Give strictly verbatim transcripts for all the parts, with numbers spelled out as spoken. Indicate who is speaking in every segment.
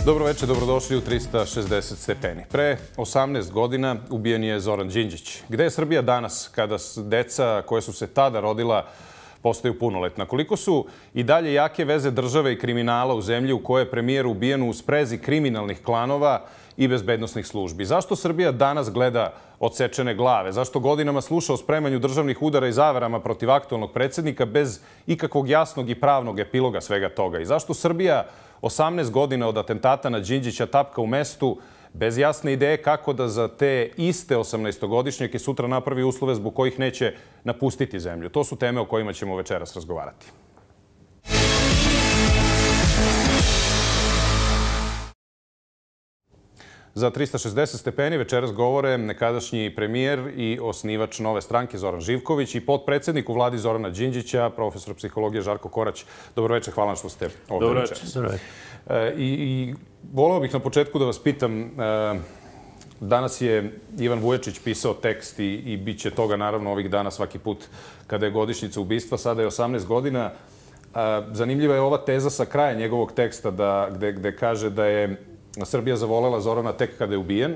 Speaker 1: Dobro večer, dobrodošli u trista šezdeset stepeni. Pre osamnaest godina ubijen je Zoran Đinđić. Gde je Srbija danas kada deca koje su se tada rodila postaju punoletna? Koliko su i dalje jake veze države i kriminala u zemlji u kojoj je premijer ubijen u sprezi kriminalnih klanova i bezbednosnih službi? Zašto Srbija danas gleda odsečene glave? Zašto godinama sluša o spremanju državnih udara i zaverama protiv aktualnog predsjednika bez ikakvog jasnog i pravnog epiloga svega toga? I zašto Srbija osamnaest godina od atentata na Đinđića tapka u mestu bez jasne ideje kako da za te iste osamnaestogodišnjake sutra napravi uslove zbog kojih neće napustiti zemlju? To su teme o kojima ćemo večeras razgovarati. Za trista šezdeset stepeni večeras govore nekadašnji premijer i osnivač Nove stranke Zoran Živković i potpredsjednik u vladi Zorana Đinđića, profesor psihologije Žarko Korać. Dobro večer, hvala što ste ovdje večeras.
Speaker 2: Dobro večer.
Speaker 1: I, i voleo bih na početku da vas pitam, danas je Ivan Vujačić pisao tekst i, i bit će toga naravno ovih dana svaki put kada je godišnjica ubistva, sada je osamnaest godina. Zanimljiva je ova teza sa kraja njegovog teksta da, gde, gde kaže da je Srbija zavolela Zorana tek kada je ubijen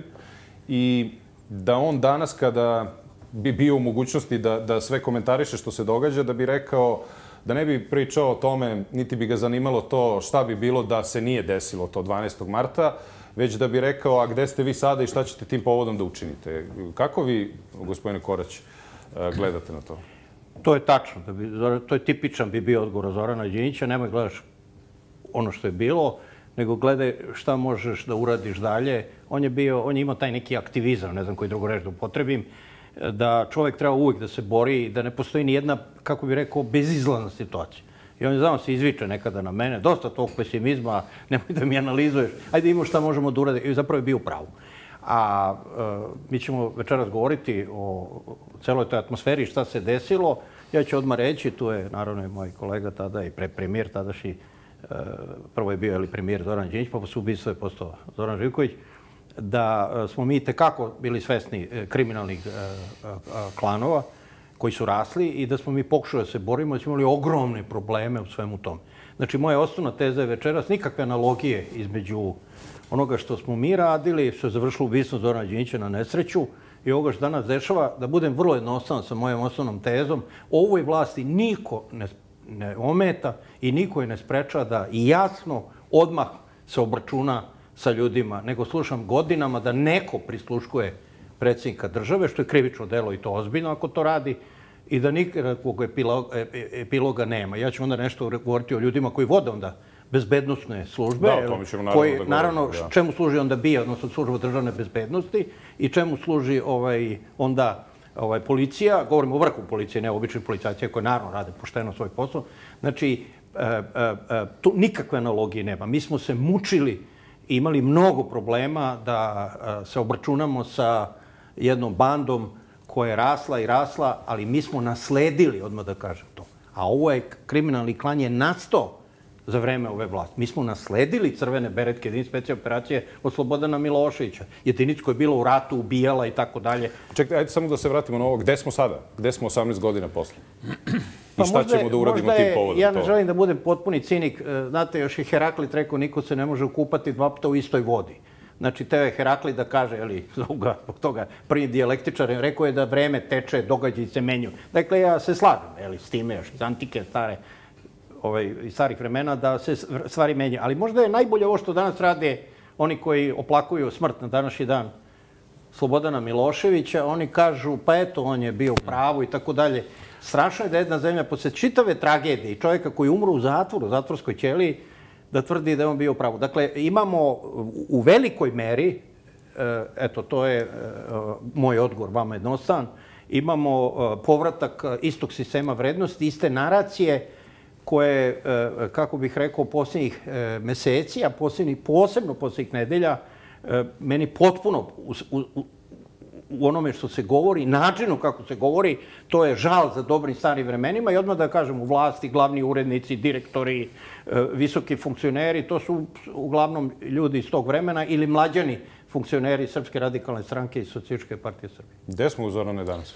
Speaker 1: i da on danas kada bi bio u mogućnosti da, da sve komentariše što se događa, da bi rekao da ne bi pričao o tome, niti bi ga zanimalo to šta bi bilo da se nije desilo to dvanaestog marta, već da bi rekao, a gde ste vi sada i šta ćete tim povodom da učinite? Kako vi, gospodine Korać, gledate na to?
Speaker 2: To je tačno. Da bi, to je tipičan bi bio odgovor Zorana Đinđića. Nemoj gledaš ono što je bilo, nego gledaj šta možeš da uradiš dalje. On je bio, on je imao taj neki aktivizam, ne znam koji drugu reč da upotrebim, da čovjek treba uvijek da se bori, da ne postoji ni jedna, kako bih rekao, bezizlazna situacija. I on je znao se izviče nekada na mene, dosta tog pesimizma, nemoj da mi analizuješ, ajde imamo šta možemo da uraditi. I zapravo je bio u pravu. A mi ćemo večeras govoriti o celoj toj atmosferi, šta se desilo. Ja ću odmah reći, tu je naravno i moj kolega tada i premijer tadašnji, prvo je bio premijer Zoran Đinđić, pa su ubistvo je postao Zoran Živković, da smo mi itekako bili svesni kriminalnih klanova koji su rasli i da smo mi pokušali da se borimo, da smo imali ogromne probleme u svemu tom. Znači, moja osnovna teza je večeras nikakve analogije između onoga što smo mi radili, što je završilo ubistvom Zorana Đinđića na nesreću i ovoga što danas dešava, da budem vrlo jednostavan sa mojom osnovnom tezom, ovoj vlasti niko ne ne ometa i niko je ne spreča da i jasno odmah se obračuna sa ljudima, nego slušam godinama da neko prisluškuje predsjednika države, što je krivično delo i to ozbiljno ako to radi, i da nikakvog epiloga, epiloga nema. Ja ću onda nešto govoriti o ljudima koji vode onda bezbednostne službe,
Speaker 1: da, to mi ćemo naravno
Speaker 2: koji,
Speaker 1: da govorimo,
Speaker 2: naravno,
Speaker 1: da.
Speaker 2: čemu služi onda B I A, odnosno služba državne bezbednosti, i čemu služi ovaj, onda Ovaj, policija, govorimo o vrhu policije, ne običnih policajaca koji naravno rade pošteno svoj posao. Znači, e, e, tu nikakve analogije nema. Mi smo se mučili i imali mnogo problema da e, se obračunamo sa jednom bandom koja je rasla i rasla, ali mi smo nasledili, odmah da kažem to. A ovo je kriminalni klan je nastao za vreme ove vlasti. Mi smo nasledili crvene beretke, jedinice specijalne operacije od Slobodana Miloševića. Jedinicu koja je bila u ratu, ubijala i tako dalje.
Speaker 1: Čekaj, ajde samo da se vratimo na ovo. Gde smo sada? Gde smo osamnaest godina posle? I šta ćemo da uradimo tim povodom?
Speaker 2: Ja ne želim da budem potpuni cinik. Znate, još i Heraklit rekao, niko se ne može ukupati dva puta u istoj vodi. Znači, teo je Heraklit da kaže, jeli, zbog toga, prvi dijalektičar, rekao je da vreme teče, događaji se menju. Dakle, ja se slažem, jeli, s time još iz antike stare, ovaj, iz starih vremena, da se stvari menjaju. Ali možda je najbolje ovo što danas rade oni koji oplakuju smrt na današnji dan Slobodana Miloševića. Oni kažu, pa eto, on je bio u pravu i tako dalje. Strašno je da jedna zemlja posle čitave tragedije i čovjeka koji umru u zatvoru, u zatvorskoj ćeliji, da tvrdi da je on bio u pravu. Dakle, imamo u velikoj meri, eto, to je moj odgovor vama jednostavan, imamo povratak istog sistema vrednosti, iste naracije, koje, kako bih rekao, posljednjih meseci, a posebno posljednjih nedelja, meni potpuno u, u, u onome što se govori, načinu kako se govori, to je žal za dobrim starim vremenima i odmah da kažem u vlasti, glavni urednici, direktori, visoki funkcioneri, to su uglavnom ljudi iz tog vremena ili mlađani funkcioneri Srpske radikalne stranke i Socijalističke partije Srbije.
Speaker 1: Gde smo u Zorane danas?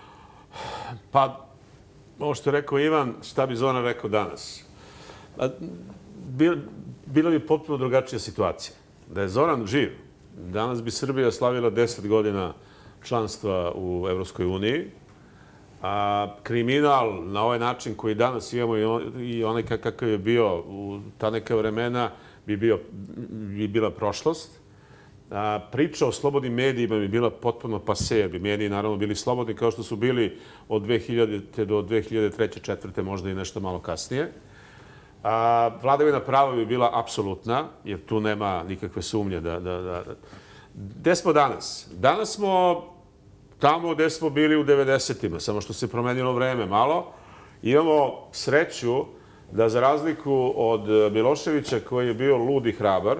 Speaker 3: Pa, ovo što je rekao Ivan, šta bi Zoran rekao danas? Bilo bi potpuno drugačija situacija. Da je Zoran živ, danas bi Srbija slavila deset godina članstva u Evropskoj uniji, a kriminal na ovaj način koji danas imamo i onaj kakav je bio u ta neka vremena bi, bio, bi bila prošlost. A, priča o slobodnim medijima bi bila potpuno pase, jer bi mediji naravno bili slobodni kao što su bili od dve hiljadite do dve hiljade treće četvrte možda i nešto malo kasnije. A, vladavina prava bi bila apsolutna, jer tu nema nikakve sumnje da... da, da. Gde smo danas? Danas smo tamo gde smo bili u devedesetima, samo što se promenilo vreme malo. Imamo sreću da za razliku od Miloševića koji je bio lud i hrabar,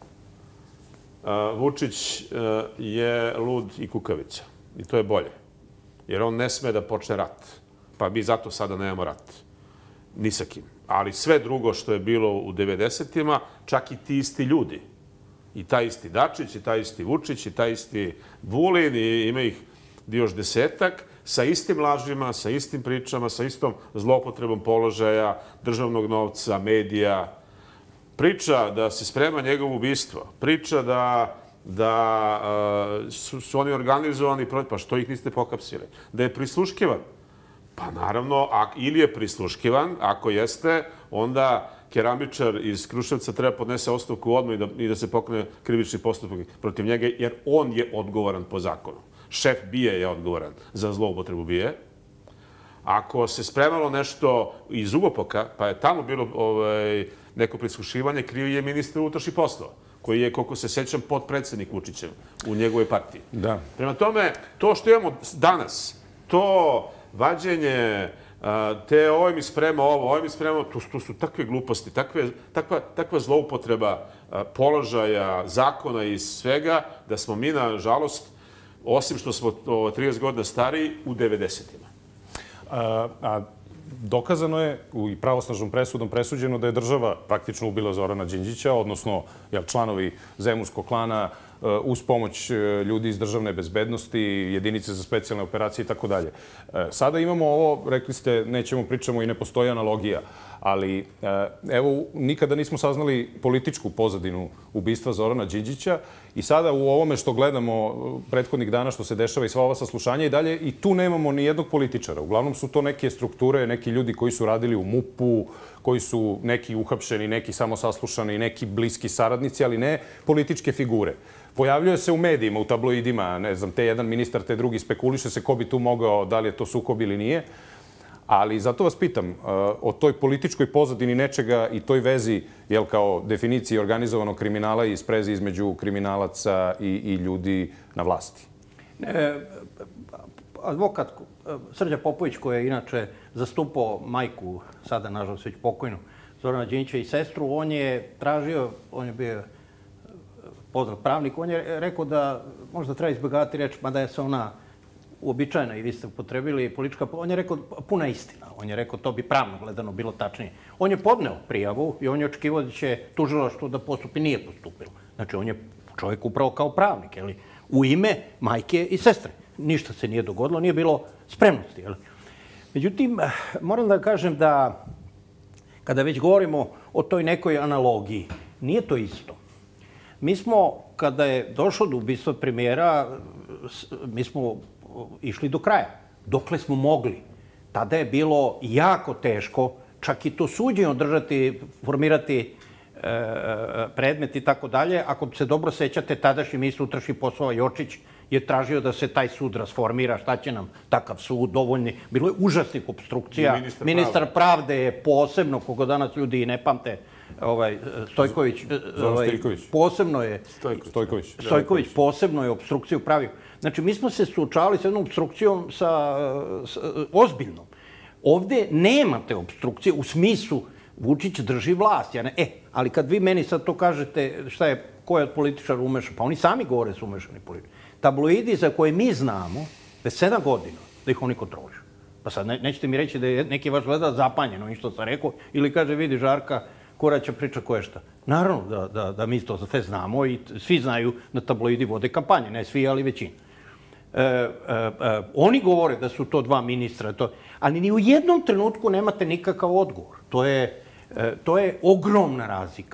Speaker 3: Vučić je lud i kukavica. I to je bolje. Jer on ne sme da počne rat. Pa mi zato sada nemamo rat. Ni sa kim. Ali sve drugo što je bilo u devedesetima, čak i ti isti ljudi. I taj isti Dačić, i taj isti Vučić, i taj isti Vulin, i ima ih još desetak, sa istim lažima, sa istim pričama, sa istom zlopotrebom položaja, državnog novca, medija. Priča da se sprema njegovo ubistvo, priča da, da uh, su, su oni organizovani, pa što ih niste pohapsili? Da je prisluškivan? Pa naravno, a, ili je prisluškivan, ako jeste, onda keramičar iz Kruševca treba podnese ostavku odmah i da, i da se pokrene krivični postupak protiv njega, jer on je odgovoran po zakonu. Šef BIA je odgovoran za zloupotrebu BIA. Ako se spremalo nešto iz Ugopoka, pa je tamo bilo ovaj, neko prislušivanje, kriv je ministar unutrašnjih poslova, koji je, koliko se sećam, potpredsednik Vučićev u njegovoj partiji.
Speaker 1: Da.
Speaker 3: Prema tome, to što imamo danas, to vađenje, te ovo mi sprema ovo, ovo mi sprema, to, to su takve gluposti, takve, takva, takva zloupotreba položaja, zakona i svega, da smo mi, nažalost, osim što smo trideset godina stariji, u devedesetima.
Speaker 1: A, a dokazano je i pravosnažnom presudom presuđeno da je država praktično ubila Zorana Đinđića, odnosno jel, članovi Zemunskog klana uz pomoć ljudi iz državne bezbednosti, jedinice za specijalne operacije i tako dalje. Sada imamo ovo, rekli ste, nećemo pričamo i ne postoji analogija, ali evo, nikada nismo saznali političku pozadinu ubistva Zorana Đinđića i sada u ovome što gledamo prethodnih dana što se dešava i sva ova saslušanja i dalje, i tu nemamo ni jednog političara. Uglavnom su to neke strukture, neki ljudi koji su radili u MUP-u, koji su neki uhapšeni, neki samo saslušani, neki bliski saradnici, ali ne političke figure. Pojavljuje se u medijima, u tabloidima, ne znam, te jedan ministar, te drugi, spekuliše se ko bi tu mogao, da li je to sukob ili nije. Ali zato vas pitam o toj političkoj pozadini nečega i toj vezi, jel, kao definiciji organizovanog kriminala i sprezi između kriminalaca i, i ljudi na vlasti.
Speaker 2: E, advokat Srđan Popović, koji je inače zastupao majku, sada nažalost već pokojnu, Zorana Đinđića i sestru, on je tražio, on je bio poznat pravnik, on je rekao da možda treba izbjegavati reč, mada je se ona uobičajena i vi ste upotrebili politička... On je rekao puna istina. On je rekao to bi pravno gledano bilo tačnije. On je podneo prijavu i on je očekivao da će tužilaštvo da postupi. Nije postupilo. Znači, on je čovjek upravo kao pravnik, jeli, u ime majke i sestre. Ništa se nije dogodilo, nije bilo spremnosti. Jeli. Međutim, moram da kažem da kada već govorimo o toj nekoj analogiji, nije to isto. Mi smo, kada je došlo do ubistva premijera, mi smo išli do kraja, dokle smo mogli. Tada je bilo jako teško, čak i to suđenje održati, formirati e, predmet i tako dalje. Ako se dobro sećate, tadašnji ministar unutrašnjih poslova Jočić je tražio da se taj sud rasformira, šta će nam takav sud, dovoljni. Bilo je užasnih obstrukcija. Ministar, ministar pravde je posebno, koga danas ljudi i ne pamte, ovaj, Stojković, ovaj, posebno je
Speaker 1: Stojković.
Speaker 2: Stojković posebno je obstrukciju pravio. Znači, mi smo se suočavali sa jednom obstrukcijom sa, sa, ozbiljnom. Ovde nema te obstrukcije u smislu Vučić drži vlast. Ja ne, e, ali kad vi meni sad to kažete šta je, ko je od političara umešan, pa oni sami govore su umešani političari. Tabloidi za koje mi znamo, već sedam godina, da ih oni kontrolišu. Pa sad ne, nećete mi reći da je neki vaš gledac zapanjen, ono što sam rekao, ili kaže, vidi Žarka, Koraća priča ko je šta. Naravno da, da, da mi to sve znamo i svi znaju da tabloidi vode kampanje, ne svi, ali većina. E, e, e, oni govore da su to dva ministra, to, ali ni u jednom trenutku nemate nikakav odgovor. To je, e, to je ogromna razlika.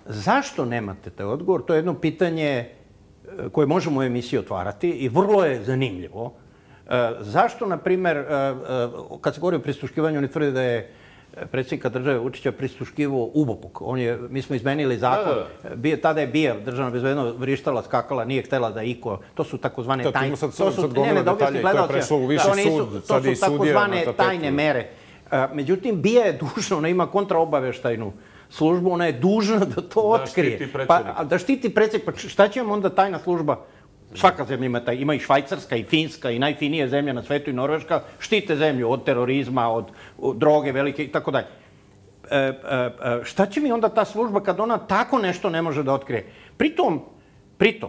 Speaker 2: Zašto nemate taj odgovor? To je jedno pitanje koje možemo u emisiji otvarati i vrlo je zanimljivo. Zašto, na primer, kad se govori o prisluškivanju, oni tvrde da je predsjednika države Vučića prisluškivao Ubopuk. On je, mi smo izmenili zakon. Bije, tada je bija državna bezbednost vrištala, skakala, nije htela da iko... To su takozvane tajne...
Speaker 1: To su sad gomila detalje, to je prešlo u viši sud, sad i sudija na tapetu.
Speaker 2: To su takozvane tajne mere. Međutim, bija je dužna, ona ima kontraobaveštajnu službu, ona je dužna da to otkrije.
Speaker 3: Da štiti predsjednika.
Speaker 2: Pa, da štiti predsjednika. Pa šta će vam onda tajna služba? Svaka zemlja ima taj, ima i Švajcarska, i Finska, i najfinije zemlja na svetu, i Norveška, štite zemlju od terorizma, od, od droge velike i tako dalje. E, e, šta će mi onda ta služba kad ona tako nešto ne može da otkrije? Pritom, pritom,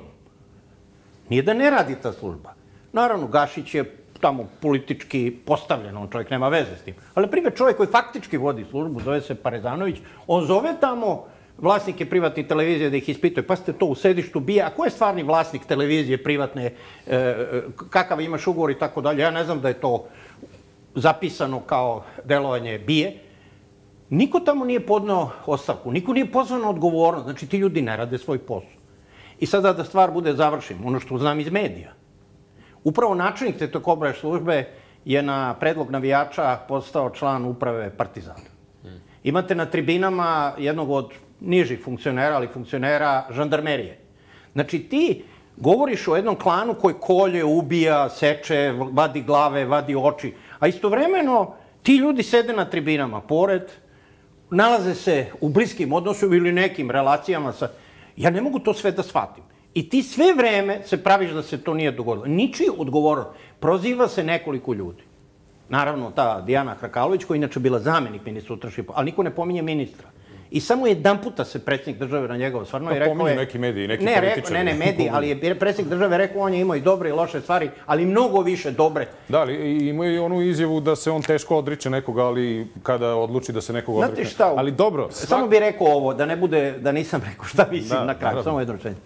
Speaker 2: nije da ne radi ta služba. Naravno, Gašić je tamo politički postavljen, on čovjek nema veze s tim. Ali, primjer, čovjek koji faktički vodi službu, zove se Parezanović, on zove tamo vlasnike privatnih televizije da ih ispituje. Pa ste to u sedištu bija. A ko je stvarni vlasnik televizije privatne? E, kakav imaš ugovor i tako dalje? Ja ne znam da je to zapisano kao delovanje bije. Niko tamo nije podneo ostavku. Niko nije pozvan na odgovornost. Znači, ti ljudi ne rade svoj posao. I sada da stvar bude završim, ono što znam iz medija. Upravo načelnik te obrane službe je na predlog navijača postao član uprave Partizana. Imate na tribinama jednog od nižih funkcionera, ali funkcionera žandarmerije. Znači, ti govoriš o jednom klanu koji kolje, ubija, seče, vadi glave, vadi oči, a istovremeno ti ljudi sede na tribinama pored, nalaze se u bliskim odnosima ili nekim relacijama sa... Ja ne mogu to sve da shvatim. I ti sve vreme se praviš da se to nije dogodilo. Ničiji odgovornost. Proziva se nekoliko ljudi. Naravno, ta Dijana Hrkalović, koja je inače bila zamenik ministra unutrašnjih poslova, ali niko ne pominje ministra. I samo jedan puta se predsjednik države na njega osvrnuo i rekao je...
Speaker 1: Pominju neki mediji, neki
Speaker 2: ne,
Speaker 1: političari.
Speaker 2: Ne, ne, mediji, ali je predsjednik države rekao on je imao i dobre i loše stvari, ali mnogo više dobre.
Speaker 1: Da, ali ima i onu izjavu da se on teško odriče nekoga, ali kada odluči da se nekoga odriče.
Speaker 2: Znate šta?
Speaker 1: Ali dobro.
Speaker 2: Samo bih rekao ovo, da ne bude, da nisam rekao šta mislim na kraju. Samo jedno rečenje.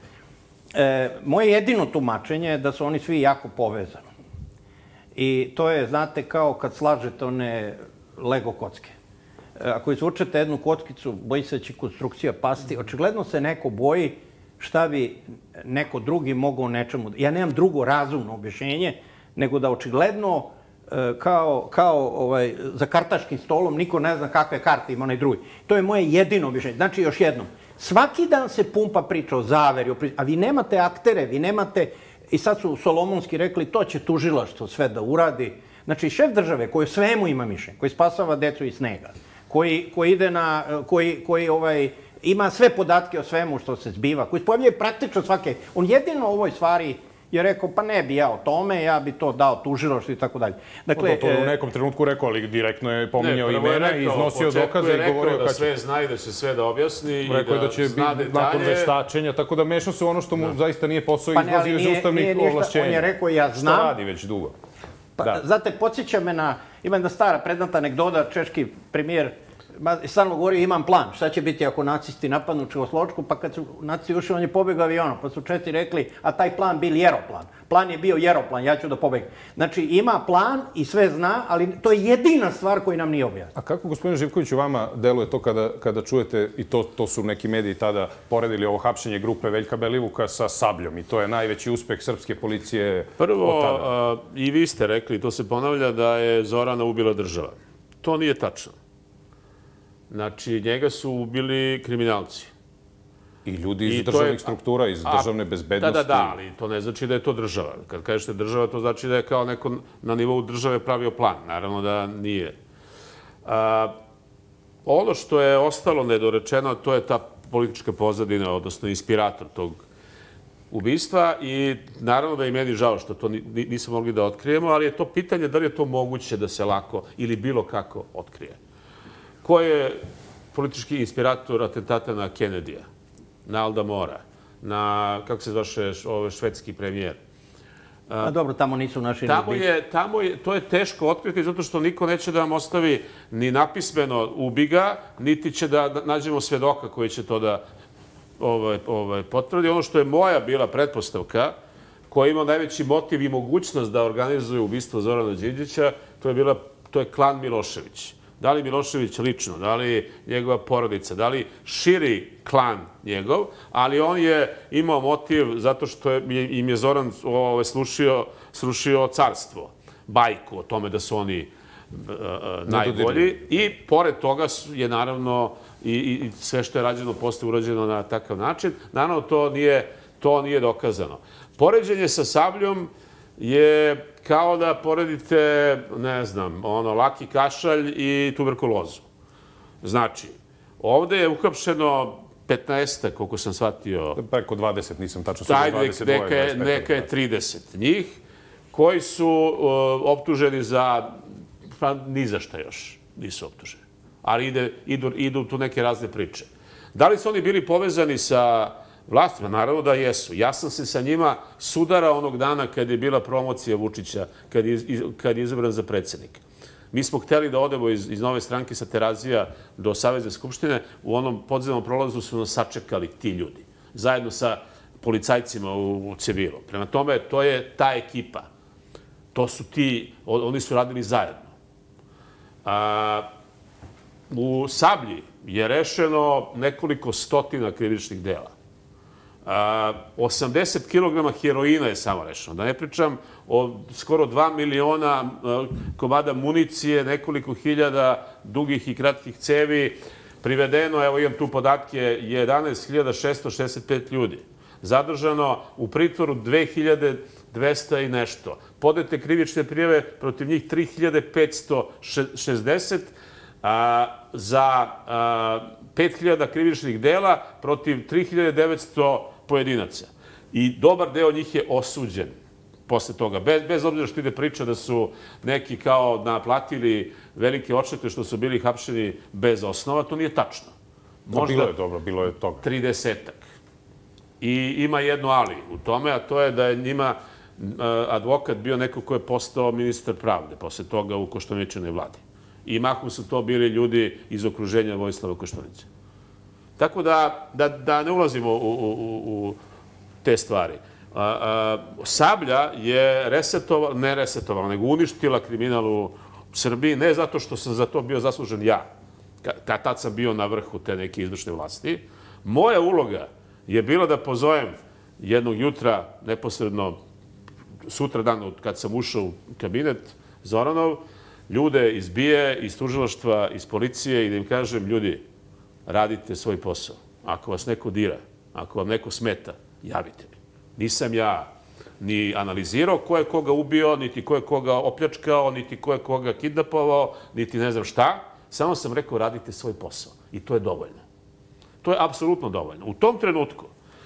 Speaker 2: Moje jedino tumačenje je da su oni svi jako povezani. I to je, znate, kao kad slažete one Lego kocke. Ako izvučete jednu kockicu, boji se da će konstrukcija pasti. Očigledno se neko boji šta bi neko drugi mogao nečemu... Ja nemam drugo razumno objašnjenje, nego da očigledno kao, kao ovaj, za kartaškim stolom niko ne zna kakve karte ima onaj drugi. To je moje jedino objašnjenje. Znači, još jednom, svaki dan se pumpa priča o zaveri, a vi nemate aktere, vi nemate... I sad su Solomonski rekli, to će tužilaštvo sve da uradi. Znači, šef države koji svemu ima mišljenje, koji spasava decu iz snega, koji, koji ide na, koji, koji ovaj, ima sve podatke o svemu što se zbiva, koji spojavljaju praktično svake... On jedino u ovoj stvari je rekao, pa ne bi ja o tome, ja bi to dao tužilaštvu i tako dalje.
Speaker 1: Dakle, to je u nekom trenutku rekao, ali direktno je pominjao imena i iznosio dokaze i govorio
Speaker 3: da sve zna i da će sve da objasni i da zna detalje.
Speaker 1: Rekao je da će biti nakon veštačenja, tako da mešao se ono što mu zaista nije posao i izlazio iz ustavnih ovlašćenja.
Speaker 2: On je rekao, ja znam...
Speaker 1: Što radi već dugo.
Speaker 2: Znate, podsjeća me na... Ima jedna stara prednata anegdota, češki premijer stalno govorio, imam plan, šta će biti ako nacisti napadnu Čehoslovačku, pa kad su nacisti ušli, on je pobegao avionom, pa su Česi rekli, a taj plan bil jeroplan. Plan je bio jeroplan, ja ću da pobegam. Znači, ima plan i sve zna, ali to je jedina stvar koju nam nije objasnila.
Speaker 1: A kako, gospodine Živkoviću, vama deluje to kada, kada čujete, i to, to su neki mediji tada poredili ovo hapšenje grupe Veljka Belivuka sa Sabljom, i to je najveći uspeh srpske policije
Speaker 3: Prvo,
Speaker 1: od tada?
Speaker 3: a, i vi ste rekli, to se ponavlja, da je Zorana ubila država. To nije tačno. Znači, njega su ubili kriminalci.
Speaker 1: I ljudi iz državnih struktura, iz državne bezbednosti.
Speaker 3: Da, da, da, ali to ne znači da je to država. Kad kažete država, to znači da je kao neko na nivou države pravio plan. Naravno da nije. A, ono što je ostalo nedorečeno, to je ta politička pozadina, odnosno inspirator tog ubistva. I naravno da je meni žao što to nismo mogli da otkrijemo, ali je to pitanje da li je to moguće da se lako ili bilo kako otkrije. Ko je politički inspirator atentata na Kennedyja, na Alda Mora, na, kako se zvaše, švedski premijer?
Speaker 2: A dobro, tamo nisu naši
Speaker 3: tamo je, tamo je, to je teško otkriti zato što niko neće da vam ostavi ni napismeno ubiga, niti će da nađemo svedoka koji će to da ovaj, ovaj, potvrdi. Ono što je moja bila pretpostavka, koja je imao najveći motiv i mogućnost da organizuje ubistvo Zorana Đinđića, to je, bila, to je klan Milošević. Da li Milošević lično, da li njegova porodica, da li širi klan njegov, ali on je imao motiv zato što je, im je Zoran ove, slušio, srušio carstvo, bajku o tome da su oni uh, najbolji. I pored toga je naravno i, i sve što je rađeno posle urađeno na takav način. Naravno, to nije, to nije dokazano. Poređenje sa Sabljom je kao da poredite, ne znam, ono, laki kašalj i tuberkulozu. Znači, ovde je uhapšeno petnaest, koliko sam shvatio...
Speaker 1: Preko dvadeset, nisam tačno
Speaker 3: sve dvadeset dva. Neka je, neka je trideset njih, koji su uh, optuženi za... Pa ni za šta još nisu optuženi. Ali ide, idu, idu tu neke razne priče. Da li su oni bili povezani sa vlastima? Naravno da jesu. Ja sam se sa njima sudarao onog dana kad je bila promocija Vučića, kad je, kad je izabran za predsjednika. Mi smo hteli da odemo iz, iz Nove stranke sa Terazija do Savezne skupštine. U onom podzemnom prolazu su nas sačekali ti ljudi, zajedno sa policajcima u, u civilu. Prema tome, to je ta ekipa. To su ti, oni su radili zajedno. A, u Sablji je rešeno nekoliko stotina krivičnih dela. A, osamdeset kilograma heroina je samo rešeno. Da ne pričam o skoro dva miliona a, komada municije, nekoliko hiljada dugih i kratkih cevi. Privedeno, evo imam tu podatke, jedanaest hiljada šesto šezdeset pet ljudi. Zadržano u pritvoru dve hiljade dvesta i nešto. Podete krivične prijave protiv njih tri hiljade petsto šezdeset, a, za a, pet hiljada krivičnih dela protiv tri hiljade devetsto pojedinaca. I dobar deo njih je osuđen posle toga. Bez, bez obzira što ide priča da su neki kao naplatili velike odštete što su bili hapšeni bez osnova, to nije tačno.
Speaker 1: Možda bilo je dobro, bilo je toga.
Speaker 3: tridesetak. I ima jedno ali u tome, a to je da je njima advokat bio neko ko je postao ministar pravde posle toga u Koštuničinoj vladi. I mahom su to bili ljudi iz okruženja Vojislava Koštunice. Tako da, da, da ne ulazimo u, u, u te stvari. A, a, Sablja je resetovala, ne resetovala, nego uništila kriminal u Srbiji, ne zato što sam za to bio zaslužen ja. Ka, tad sam bio na vrhu te neke izvršne vlasti. Moja uloga je bila da pozovem jednog jutra, neposredno sutra dan kad sam ušao u kabinet Zoranov, ljude iz B I E, iz tužilaštva, iz policije i da im kažem, ljudi, radite svoj posao. Ako vas neko dira, ako vam neko smeta, javite mi. Nisam ja ni analizirao ko je koga ubio, niti ko je koga opljačkao, niti ko je koga kidnapovao, niti ne znam šta. Samo sam rekao, radite svoj posao. I to je dovoljno. To je apsolutno dovoljno. U tom trenutku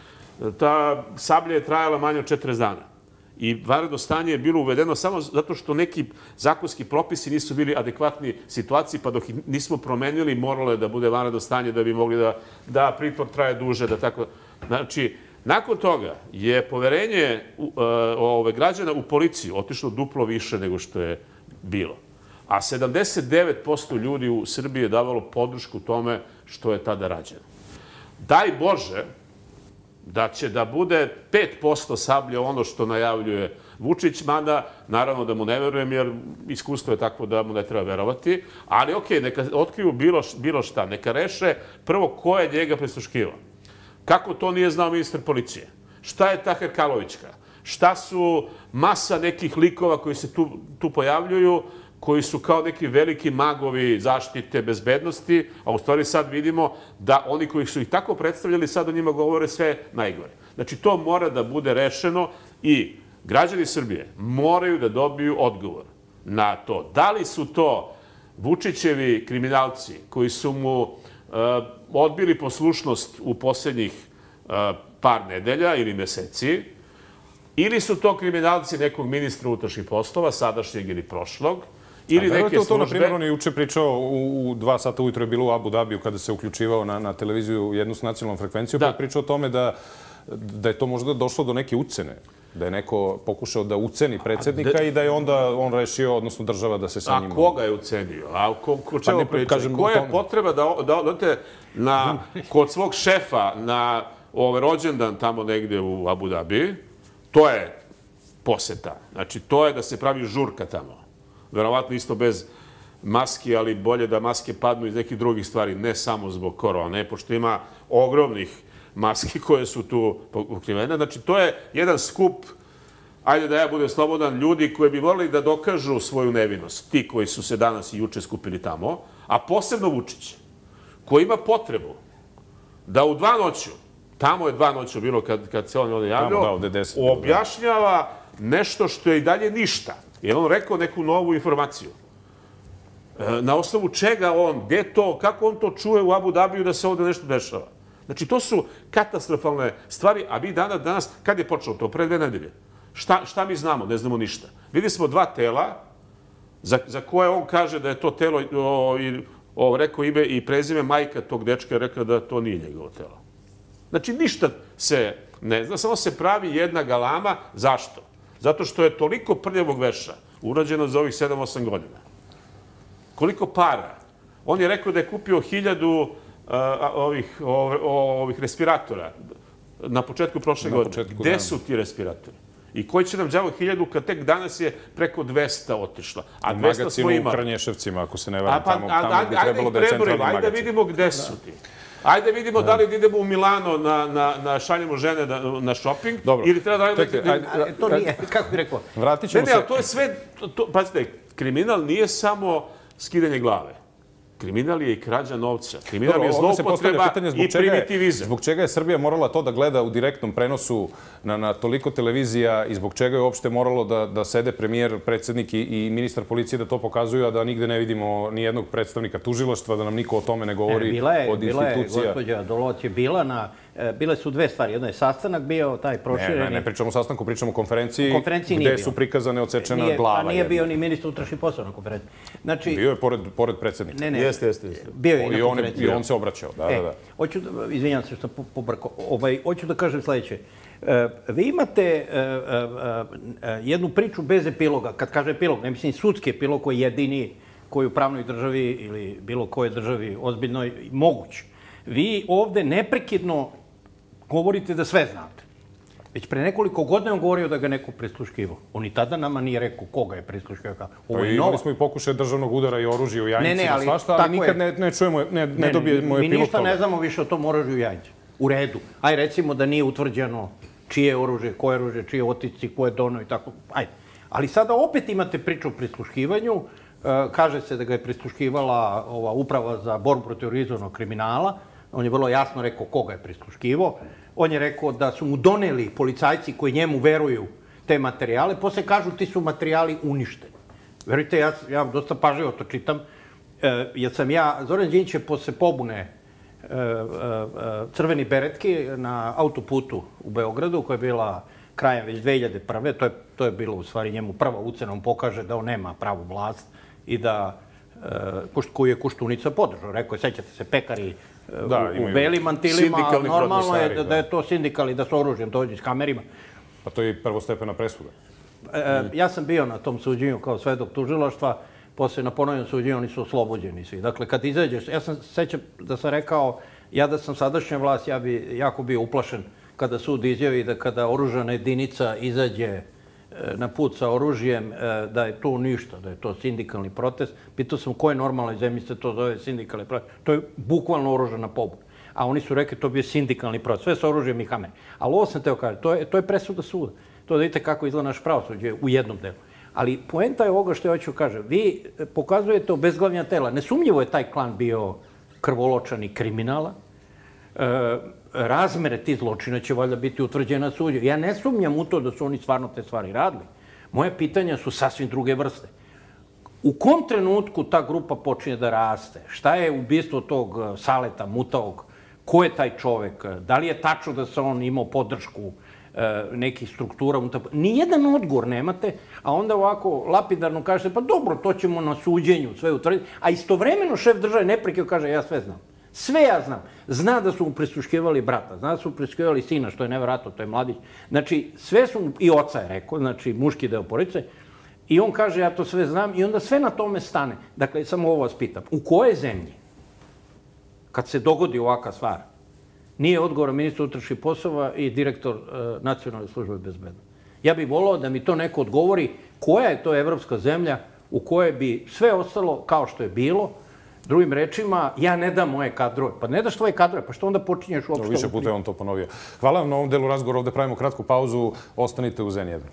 Speaker 3: ta Sablja je trajala manje od četrdeset dana. I vanredno stanje je bilo uvedeno samo zato što neki zakonski propisi nisu bili adekvatni situaciji, pa dok nismo promenili, moralo je da bude vanredno stanje da bi mogli da, da pritvor traje duže, da tako... Znači, nakon toga je poverenje uh, ove građana u policiju otišlo duplo više nego što je bilo. A sedamdeset devet posto ljudi u Srbiji je davalo podršku tome što je tada rađeno. Daj Bože da će da bude pet posto Sablje ono što najavljuje Vučić, mada naravno da mu ne verujem jer iskustvo je takvo da mu ne treba verovati, ali okej, neka otkriju bilo, bilo šta, neka reše prvo ko je njega prisluškivao. Kako to nije znao ministar policije? Šta je ta Herkalovićka? Šta su masa nekih likova koji se tu, tu pojavljuju, koji su kao neki veliki magovi zaštite bezbednosti, a u stvari sad vidimo da oni koji su ih tako predstavljali sad o njima govore sve najgore. Znači, to mora da bude rešeno i građani Srbije moraju da dobiju odgovor na to. Da li su to Vučićevi kriminalci koji su mu uh, odbili poslušnost u posljednjih uh, par nedelja ili meseci, ili su to kriminalci nekog ministra unutrašnjih poslova, sadašnjeg ili prošlog, ili neke službe... To, na primjer, on je juče pričao, u, u dva sata ujutro je bilo u Abu Dhabiju kada se uključivao na, na televiziju jednu s nacionalnom frekvencijom, pa je pričao o tome da, da je to možda došlo do neke ucene. Da je neko pokušao da uceni predsjednika da, i da je onda on rešio, odnosno država, da se sa njim... A koga je ucenio? A ko, ko čevo pa priča? Koja je potreba da, da odete na, kod svog šefa na ovaj rođendan tamo negde u Abu Dhabi? To je poseta. Znači, to je da se pravi žurka tamo. Verovatno isto bez maski, ali bolje da maske padnu iz nekih drugih stvari, ne samo zbog korone, pošto ima ogromnih maski koje su tu pokrivene. Znači, to je jedan skup, ajde da ja budem slobodan, ljudi koji bi volili da dokažu svoju nevinost, ti koji su se danas i juče skupili tamo, a posebno Vučić, koji ima potrebu da u dva noću, tamo je dva noću bilo kad, kad se on ovdje javljao, objašnjava nešto što je i dalje ništa. Jer on rekao neku novu informaciju. Na osnovu čega on, gde to, kako on to čuje u Abu Dhabiju da se ovdje nešto dešava. Znači, to su katastrofalne stvari, a mi danas, danas kad je počelo to? Pre dve nedelje. Šta, šta mi znamo? Ne znamo ništa. Videli smo dva tela za, za koje on kaže da je to telo, o, i, o, rekao ime i prezime, majka tog dečka je rekla da to nije njegovo telo. Znači, ništa se ne zna, samo se pravi jedna galama. Zašto? Zato što je toliko prljavog veša urađeno za ovih sedam osam godina. Koliko para? On je rekao da je kupio hiljadu ovih, ovih respiratora na početku prošle godine. Gde su ti respiratori? I koji će nam džavo hiljadu kad tek danas je preko dvesta otišla? A dvesta smo imali.
Speaker 1: U Krnješevcima, ako se ne varam, tamo bi trebalo da je centralni magazin.
Speaker 3: Ajde da vidimo gde su ti. Ajde vidimo da li idemo u Milano na šaljemo žene na shopping.
Speaker 1: Dobro.
Speaker 3: Ili treba da radimo...
Speaker 2: To nije, kako bih rekao.
Speaker 1: Vratit ćemo se...
Speaker 3: Ne, ne, ali to je sve... Pazite, kriminal nije samo skidanje glave. Kriminal je i krađa novca. Kriminal je zloupotreba i primitivizam.
Speaker 1: Zbog čega je Srbija morala to da gleda u direktnom prenosu na, na toliko televizija i zbog čega je uopšte moralo da, da sede premijer, predsjednik i, i ministar policije da to pokazuju, a da nigde ne vidimo ni jednog predstavnika tužilaštva, da nam niko o tome ne govori
Speaker 2: ne, bila je,
Speaker 1: od institucija.
Speaker 2: Bila je, gospođa Dolovac je bila na... Bile su dve stvari. Jedno je sastanak bio, taj prošireni...
Speaker 1: Ne, ne, ne pričamo o sastanku, pričamo o konferenciji, konferenciji gde su prikazane odsečena
Speaker 2: nije,
Speaker 1: glava.
Speaker 2: A nije bio ni ministar unutrašnjih poslova na konferenciji.
Speaker 1: Znači, bio je pored, pored predsjednika.
Speaker 2: Ne, ne.
Speaker 3: Jeste, jeste, jeste.
Speaker 2: Bio je i na konferenciji.
Speaker 1: I on se obraćao, da,
Speaker 2: e,
Speaker 1: da, da.
Speaker 2: Hoću da, izvinjam se što pobrko, ovaj, hoću da kažem sljedeće. E, vi imate e, e, e, jednu priču bez epiloga. Kad kaže epilog, ne mislim sudski epilog koji je jedini koji u pravnoj državi ili bilo kojoj državi ozbiljnoj moguć. Vi ovde neprekidno govorite da sve znate. Već pre nekoliko godina on govorio da ga neko prisluškivao. On i tada nama nije rekao koga je prisluškivao. Ovo je
Speaker 1: imali smo i pokušaj državnog udara i oružja u Jajnici.
Speaker 2: Ne, ne, ali,
Speaker 1: svašta, ali nikad ne, ne čujemo, ne, ne, ne dobijemo epilog toga.
Speaker 2: Mi ništa ne znamo više o tom oružju u Jajnici. U redu. Aj recimo da nije utvrđeno čije je oružje, koje je oružje, čije otici, ko je dono i tako. Ajde. Ali sada opet imate priču o prisluškivanju. Kaže se da ga je prisluškivala ova uprava za borbu protiv organizovanog kriminala. On je vrlo jasno rekao koga je prisluškivao. On je rekao da su mu doneli policajci koji njemu veruju te materijale. Posle kažu ti su materijali uništeni. Verujte, ja, ja dosta pažljivo to čitam. E, jer sam ja, Zoran Đinđić je posle pobune e, e, crveni beretki na autoputu u Beogradu, koja je bila krajem već dve hiljade prve. To je, to je bilo u stvari njemu prva ucena. On pokaže da on nema pravu vlast i da e, koju je Koštunica podržao. Rekao je, sećate se, pekari da, u, u belim mantilima, normalno je da, da je to sindikali, da su oružjem dođu s kamerima.
Speaker 1: Pa to je i prvostepena presuda.
Speaker 2: E, ja sam bio na tom suđenju kao svedok tužilaštva, posle na ponovnom suđenju oni su oslobođeni svi. Dakle, kad izađeš, ja sam sećam da sam rekao, ja da sam sadašnja vlast, ja bi jako bio uplašen kada sud izjavi da kada oružana jedinica izađe na put sa oružjem, da je to ništa, da je to sindikalni protest. Pitao sam u kojoj normalnoj zemlji se to zove sindikalni protest. To je bukvalno oružana pobuna. A oni su rekli to bi je sindikalni protest. Sve sa oružjem i kamer. Ali ovo sam teo kažem, to je, to je presuda suda. To da vidite kako izgleda naš pravosuđe u jednom delu. Ali poenta je ovoga što ja hoću kažem. Vi pokazujete obezglavljena tela. Nesumnjivo je taj klan bio krvoločan i kriminala. E, razmere tih zločina će valjda biti utvrđena suđe. Ja ne sumnjam u to da su oni stvarno te stvari radili. Moje pitanja su sasvim druge vrste. U kom trenutku ta grupa počinje da raste? Šta je ubistvo tog Saleta Mutavog? Ko je taj čovek? Da li je tačno da se on imao podršku nekih struktura? Nijedan odgovor nemate, a onda ovako lapidarno kažete, pa dobro, to ćemo na suđenju sve utvrditi. A istovremeno šef države neprekidno kaže, ja sve znam. Sve ja znam. Zna da su mu prisluškivali brata, zna da su mu prisluškivali sina, što je nevjerojatno, to je mladić. Znači, sve su mu, i oca je rekao, znači, muški deo porodice, i on kaže, ja to sve znam, i onda sve na tome stane. Dakle, samo ovo vas pitam, u koje zemlji, kad se dogodi ovakva stvar, nije odgovor ministra unutrašnjih poslova i direktor uh, Nacionalne službe bezbednosti? Ja bih volao da mi to neko odgovori koja je to evropska zemlja u kojoj bi sve ostalo kao što je bilo. Drugim rečima, ja ne dam moje kadrove. Pa ne daš tvoje kadrove, pa što onda počinješ uopšte?
Speaker 1: Više puta je on to ponovio. Hvala vam na ovom delu razgovora. Ovde pravimo kratku pauzu. Ostanite u Zen jedan.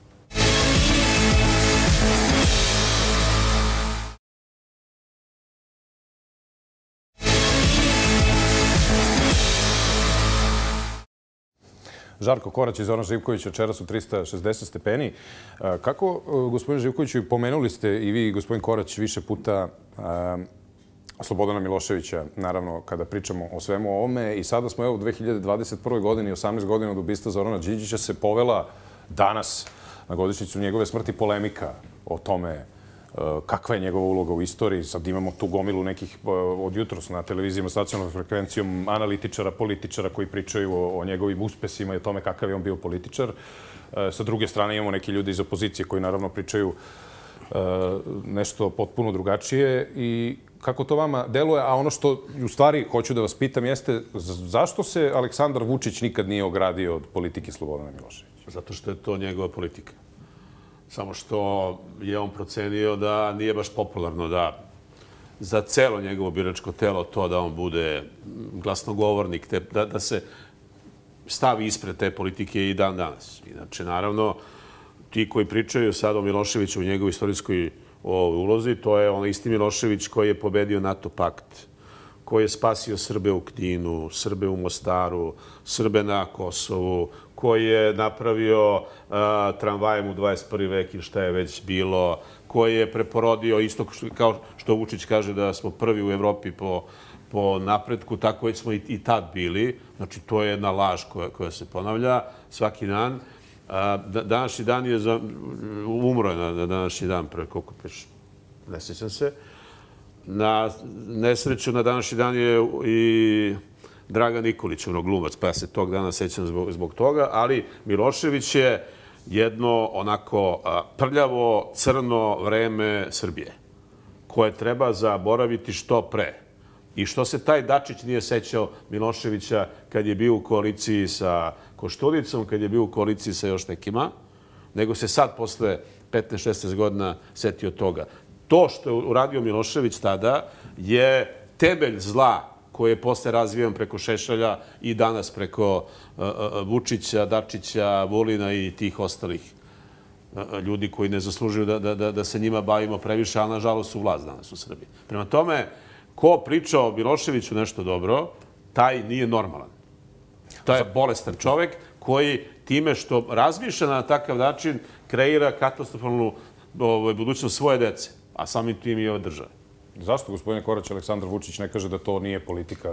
Speaker 1: Žarko Korać i Zoran Živković večeras u trista šezdeset stepeni. Kako, gospodine Živkoviću, pomenuli ste i vi, gospodin Korać, više puta Slobodana Miloševića, naravno, kada pričamo o svemu ovome. I sada smo, evo, u dve hiljade dvadeset prvoj godini, osamnaest godina od ubistva Zorana Đinđića, se povela danas, na godišnjicu njegove smrti, polemika o tome kakva je njegova uloga u istoriji. Sad imamo tu gomilu nekih od jutros na televizijama s nacionalnom frekvencijom analitičara, političara koji pričaju o, o njegovim uspesima i o tome kakav je on bio političar. Sa druge strane imamo neki ljudi iz opozicije koji naravno pričaju nešto potpuno drugačije. I kako to vama deluje? A ono što u stvari hoću da vas pitam jeste zašto se Aleksandar Vučić nikad nije ogradio od politike Slobodana Miloševića?
Speaker 3: Zato što je to njegova politika. Samo što je on procenio da nije baš popularno da za celo njegovo biračko telo to da on bude glasnogovornik, te, da, da se stavi ispred te politike i dan danas. Inače, naravno, ti koji pričaju sad o Miloševiću u njegovoj istorijskoj ulozi, to je on isti Milošević koji je pobedio NATO pakt, koji je spasio Srbe u Kninu, Srbe u Mostaru, Srbe na Kosovu, koji je napravio uh, tramvajem u dvadeset prvi vek ili šta je već bilo, koji je preporodio isto kao što Vučić kaže da smo prvi u Evropi po, po napretku, tako već smo i, i tad bili. Znači, to je jedna laž koja, koja se ponavlja svaki dan. Uh, današnji dan je, za, umro je na, na današnji dan, pre koliko peš, ne sjećam se. Na nesreću na današnji dan je i Dragan Nikolić, ono glumac, pa ja se tog dana sećam zbog, zbog toga, ali Milošević je jedno onako prljavo, crno vreme Srbije, koje treba zaboraviti što pre. I što se taj Dačić nije sećao Miloševića kad je bio u koaliciji sa Koštunicom, kad je bio u koaliciji sa još nekima, nego se sad posle petnaest šesnaest godina setio toga. To što je uradio Milošević tada je temelj zla koji je posle razvijan preko Šešelja i danas preko Vučića, Dačića, Vulina i tih ostalih ljudi koji ne zaslužuju da, da, da se njima bavimo previše, a nažalost su vlast danas u Srbiji. Prema tome, ko priča o Miloševiću nešto dobro, taj nije normalan. To je bolestan čovek koji time što razmišlja na takav način kreira katastrofalnu budućnost svoje dece, a samim tim i ove države.
Speaker 1: Zašto, gospodine Korać, Aleksandar Vučić ne kaže da to nije politika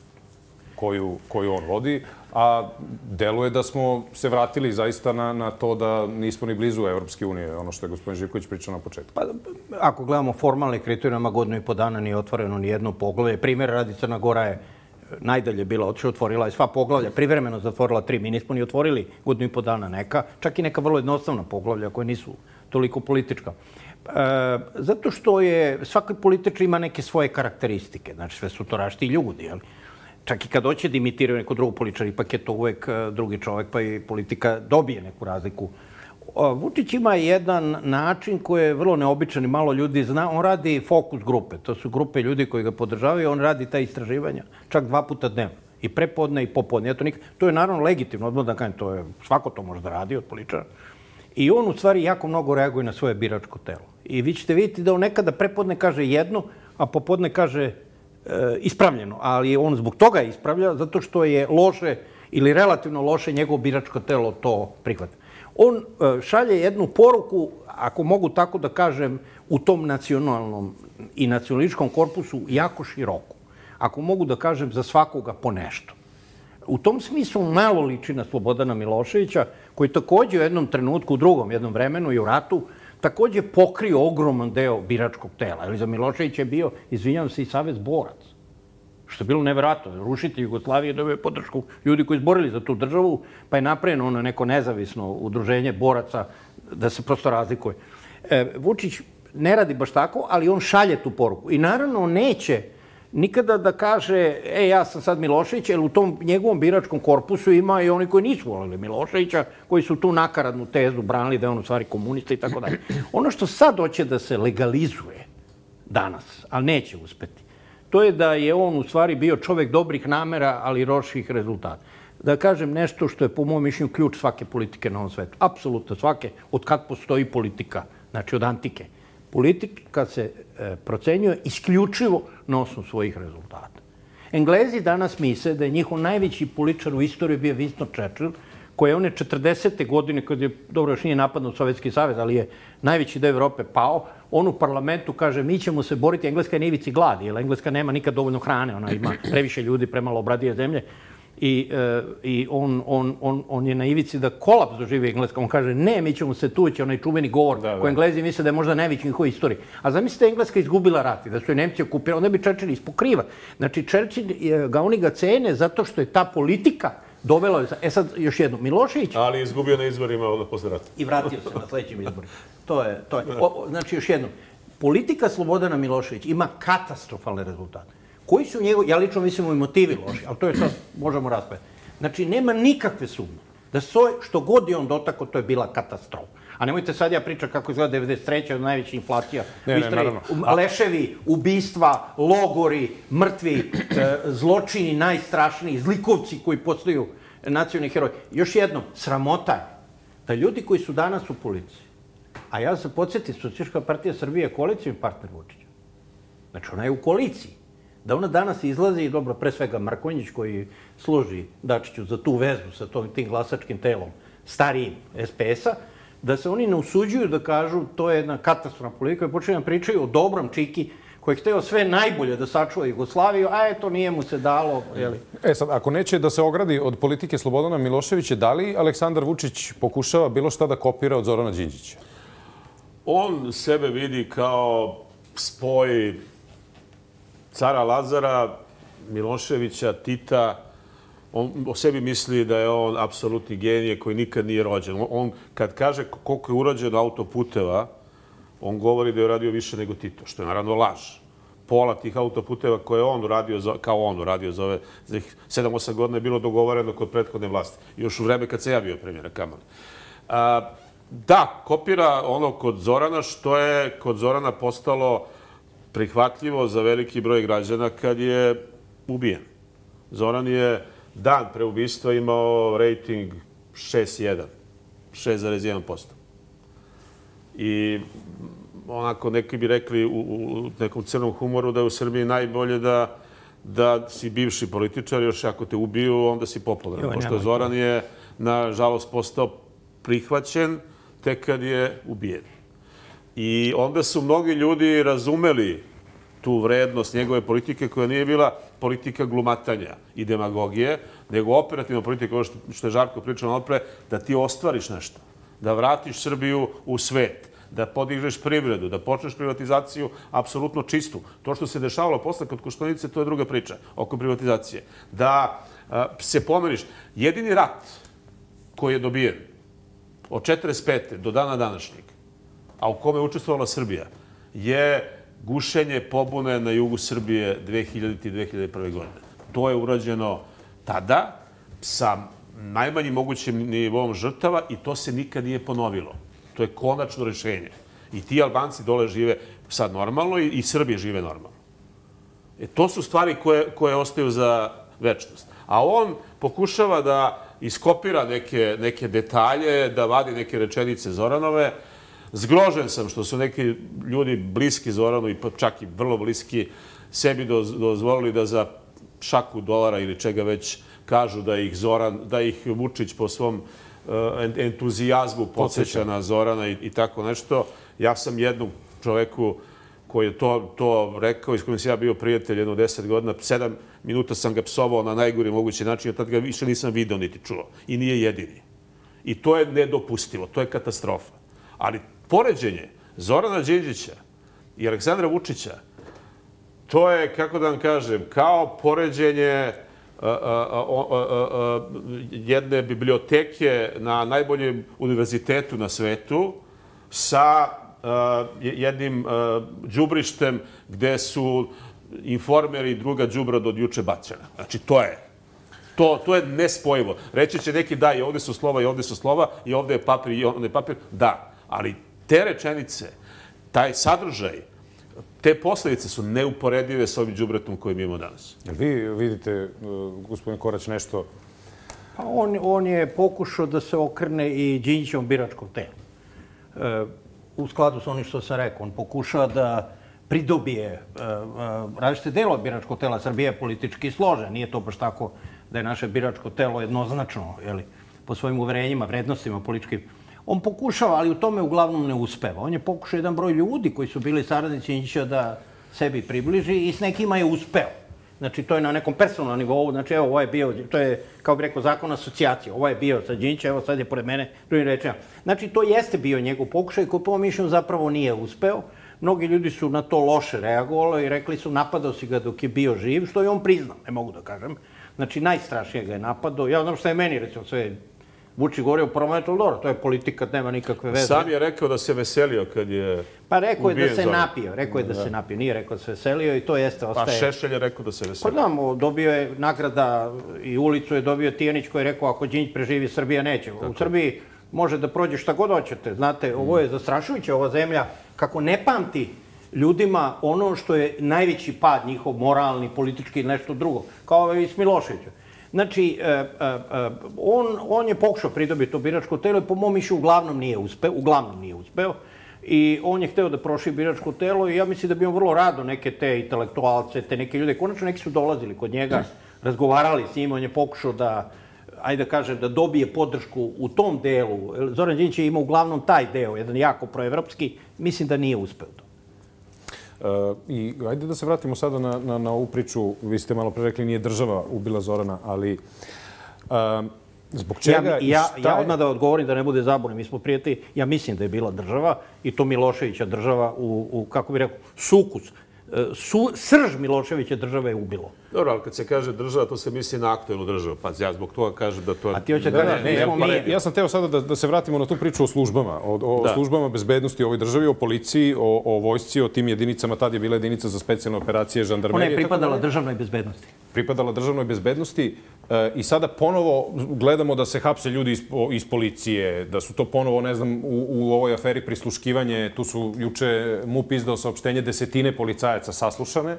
Speaker 1: koju, koju on vodi, a deluje da smo se vratili zaista na, na to da nismo ni blizu Evropske unije, ono što je gospodin Živković pričao na početku?
Speaker 2: Pa, ako gledamo formalne kriterijuma, godinu i po dana nije otvoreno ni jedno poglavlje. Primjer radi Crna Gora je najdalje bila otišla, otvorila je sva poglavlja, privremeno zatvorila tri. Mi nismo ni otvorili godinu i po dana neka, čak i neka vrlo jednostavna poglavlja koja nisu toliko politička. E, zato što je, svaki političar ima neke svoje karakteristike, znači sve su to različiti ljudi, jel? Čak i kad hoće da imitiraju neko drugo političar, ipak je to uvek drugi čovek, pa i politika dobije neku razliku. Vučić ima jedan način koji je vrlo neobičan i malo ljudi zna. On radi fokus grupe. To su grupe ljudi koji ga podržavaju. On radi ta istraživanja čak dva puta dnevno. I prepodne i popodne. Ja to, nikad... to je naravno legitimno. Odmah da kažem, to je... svako to može da radi od političara. I on u stvari jako mnogo reaguje na svoje biračko telo. I vi ćete vidjeti da on nekada prepodne kaže jedno, a popodne kaže e, ispravljeno. Ali on zbog toga ispravlja, zato što je loše ili relativno loše njegovo biračko telo to prihvata. On šalje jednu poruku, ako mogu tako da kažem, u tom nacionalnom i nacionalističkom korpusu jako široku. Ako mogu da kažem, za svakoga po nešto. U tom smislu malo liči na Slobodana Miloševića, koji takođe u jednom trenutku, u drugom jednom vremenu i u ratu, takođe pokrio ogroman deo biračkog tela. Ili za Miloševića je bio, izvinjavam se, i Savez boraca. Što je bilo neverovatno. Rušiti Jugoslavije dobio podršku ljudi koji izborili za tu državu, pa je napravljeno ono neko nezavisno udruženje boraca da se prosto razlikuje. E, Vučić ne radi baš tako, ali on šalje tu poruku. I naravno on neće nikada da kaže, e, ja sam sad Milošević, jer u tom njegovom biračkom korpusu ima i oni koji nisu volili Miloševića, koji su tu nakaradnu tezu branili da je on u stvari komunista i tako dalje. Ono što sad hoće da se legalizuje danas, ali neće uspeti, to je da je on u stvari bio čovek dobrih namera, ali loših rezultata. Da kažem nešto što je po mom mišljenju ključ svake politike na ovom svetu. Apsolutno svake, od kad postoji politika, znači od antike. Politika se e, procenjuje isključivo na osnovu svojih rezultata. Englezi danas misle da je njihov najveći političar u istoriji bio Winston Churchill, koji je one četrdesete godine, kad je, dobro, još nije napadnut Sovjetski savez, ali je najveći deo Evrope pao, on u parlamentu kaže, mi ćemo se boriti, Engleska je na ivici gladi, jer Engleska nema nikad dovoljno hrane, ona ima previše ljudi, premalo obradije zemlje, i, e, i on, on, on, on je na ivici da kolaps doživi Engleska. On kaže, ne, mi ćemo se tući, onaj čuveni govor da, da. koji Englezi misle da je možda najveći u njihovoj istoriji. A zamislite, Engleska izgubila rat i da su je Nemci okupirali, onda bi Churchill ispokriva. Znači, Churchill, ga, oni ga cene zato što je ta politika dovela... E sad, još jedno, Milošević...
Speaker 3: Ali je izgubio na izborima posle rata.
Speaker 2: I vratio se na sledećim izborima. To je, to je. O, znači, još jedno, politika Slobodana Miloševića ima katastrofalne rezultate. Koji su njegovi, ja lično mislim u motivi loši, ali to je sad, možemo raspraviti. Znači, nema nikakve sumnje da što god je on dotako, to je bila katastrofa. A nemojte sad ja pričam kako izgleda devedeset treća najveća inflacija.
Speaker 1: Ne, ne, naravno.
Speaker 2: Leševi, ubistva, logori, mrtvi, zločini najstrašniji, zlikovci koji postaju nacionalni heroji. Još jednom, sramota je da ljudi koji su danas u policiji, a ja se podsjetim, Socijalistička partija Srbije je koalicijni partner Vučića. Znači, ona je u koaliciji. Da ona danas izlazi, i dobro, pre svega Mrkonjić koji služi Dačiću za tu vezu sa tom, tim glasačkim telom, starijim es pe es-a, da se oni ne usuđuju da kažu to je jedna katastrofna politika i počinju da pričaju o dobrom Čiki koji je hteo sve najbolje da sačuva Jugoslaviju, a eto, nije mu se dalo. Jeli?
Speaker 1: E sad, ako neće da se ogradi od politike Slobodana Miloševića, da li Aleksandar Vučić pokušava bilo šta da kopira od Zorana Đinđića?
Speaker 3: On sebe vidi kao spoj cara Lazara, Miloševića, Tita. On o sebi misli da je on apsolutni genije koji nikad nije rođen. On, kad kaže koliko je urađeno autoputeva, on govori da je uradio više nego Tito, što je naravno laž. Pola tih autoputeva koje je on uradio, kao on uradio za ove sedam osam godina je bilo dogovoreno kod prethodne vlasti. Još u vreme kad se ja bio premijera kamali. Da, kopira ono kod Zorana, što je kod Zorana postalo prihvatljivo za veliki broj građana kad je ubijen. Zoran je dan pre ubistva imao rejting šest zarez jedan, šest zarez jedan posto. I onako neki bi rekli u nekom crnom humoru da je u Srbiji najbolje da, da si bivši političar, još ako te ubiju, onda si popularan. Pošto Zoran je, nažalost, postao prihvaćen tek kad je ubijen. I onda su mnogi ljudi razumeli tu vrednost njegove politike koja nije bila politika glumatanja i demagogije, nego operativna politika, ovo što je Žarko pričao napre, da ti ostvariš nešto, da vratiš Srbiju u svet, da podižeš privredu, da počneš privatizaciju apsolutno čistu. To što se dešavalo posle kod Koštunice, to je druga priča oko privatizacije. Da a, se pomeriš. Jedini rat koji je dobijen od četrdeset pete do dana današnjeg, a u kome je učestvovala Srbija, je gušenje pobune na jugu Srbije dve hiljadite i dve hiljade prve. godine. To je urađeno tada sa najmanjim mogućim nivom žrtava i to se nikad nije ponovilo. To je konačno rešenje. I ti Albanci dole žive sad normalno i, i Srbije žive normalno. E, to su stvari koje, koje ostaju za večnost. A on pokušava da iskopira neke, neke detalje, da vadi neke rečenice Zoranove. Zgrožen sam što su neki ljudi bliski Zoranu i čak i vrlo bliski sebi dozvolili da za šaku dolara ili čega već kažu da ih Zoran, da ih Vučić po svom entuzijazmu podsjeća na Zorana i, i tako nešto. Ja sam jednom čoveku koji je to, to rekao, iz kojim sam ja bio prijatelj jedno deset godina, sedam minuta sam ga psovao na najgori mogući način, od tada ga više nisam video niti čuo. I nije jedini. I to je nedopustivo, to je katastrofa. Ali poređenje Zorana Đinđića i Aleksandra Vučića, to je, kako da vam kažem, kao poređenje a, a, a, a, a, jedne biblioteke na najboljem univerzitetu na svetu sa a, jednim a, đubrištem gde su Informer i druga đubrad od juče bačena. Znači, to je. To, to je nespojivo. Reći će neki da, i ovde su slova, i ovde su slova, i ovde je papir, i ovde je papir. Da, ali te rečenice, taj sadržaj, te posledice su neuporedive s ovim đubretom koji mi imamo danas.
Speaker 1: Jel vi vidite, gospodin Korać, nešto...
Speaker 2: Pa on, on je pokušao da se okrene i Đinđićevom biračkom telu. E, u skladu sa onim što sam rekao, on pokušava da pridobije e, e, različite delove biračkog tela. Srbije je politički složen. Nije to baš tako da je naše biračko telo jednoznačno, jeli, po svojim uverenjima, vrednostima političkim. On pokušava, ali u tome uglavnom ne uspeva. On je pokušao jedan broj ljudi koji su bili saradnici Đinđića da sebi približi i s nekima je uspeo. Znači, to je na nekom personalnom nivou. Znači, evo, ovo je bio, to je, kao bi rekao, zakon asocijacije. Ovo je bio sa Đinđića, evo sad je pored mene, drugim rečima. Znači, to jeste bio njegov pokušaj koji po mom mišljenju zapravo nije uspeo. Mnogi ljudi su na to loše reagovali i rekli su napadao si ga dok je bio živ, što je on priznao, ne mogu da kažem. Znači, najstrašnije ga je napadao. Ja znam šta je meni, recimo, sve Vučić govorio o prometu, dobro, to je politika, nema nikakve veze.
Speaker 3: Sam je rekao da se veselio kad je
Speaker 2: Pa rekao je da se napio, rekao je da se napio, nije rekao da se veselio i to jeste, ostaje...
Speaker 3: Pa Šešelj je rekao da se veselio.
Speaker 2: Pa znam, dobio je nagrada i ulicu je dobio Tijanić koji je rekao ako Đinđić preživi, Srbija neće. U Srbiji može da prođe šta god hoćete. Znate, ovo je zastrašujuće, ova zemlja, kako ne pamti ljudima ono što je najveći pad njihov moralni, politički ili nešto drugo, kao i s Miloševićem. Znači, e, e, on, on je pokušao pridobiti to biračko telo i po mom mišljenju uglavnom nije uspeo, uglavnom nije uspeo. I on je hteo da proširi biračko telo i ja mislim da bi on vrlo rado neke te intelektualce, te neke ljude, konačno neki su dolazili kod njega, razgovarali s njim, on je pokušao da, ajde da kažem, da dobije podršku u tom delu. Zoran Đinđić je imao uglavnom taj deo, jedan jako proevropski, mislim da nije uspeo to.
Speaker 1: I ajde da se vratimo sada na, na, na ovu priču. Vi ste malo pre rekli nije država ubila Zorana, ali uh, zbog čega
Speaker 2: ja,
Speaker 1: i
Speaker 2: ja,
Speaker 1: šta
Speaker 2: ja
Speaker 1: je...
Speaker 2: odmah da odgovorim da ne bude zabune. Mi smo prijatelji. Ja mislim da je bila država i to Miloševića država u, u kako bih rekao, sukus. Su, srž Miloševića države je ubilo.
Speaker 3: Dobro, ali kad se kaže država, to se misli na aktuelnu državu. Pa ja zbog toga kažem da to je...
Speaker 2: A ti hoće da ne, ne,
Speaker 1: ne,
Speaker 2: ne,
Speaker 1: ja sam teo sada da, da se vratimo na tu priču o službama, o, o službama bezbednosti u ovoj državi, o policiji, o, o vojsci, o tim jedinicama. Tad je bila jedinica za specijalne operacije, žandarmerije.
Speaker 2: Ona je pripadala državnoj bezbednosti.
Speaker 1: Pripadala državnoj bezbednosti e, i sada ponovo gledamo da se hapse ljudi iz, iz policije, da su to ponovo, ne znam, u, u ovoj aferi prisluškivanje, tu su juče MUP izdao saopštenje, desetine policajaca saslušane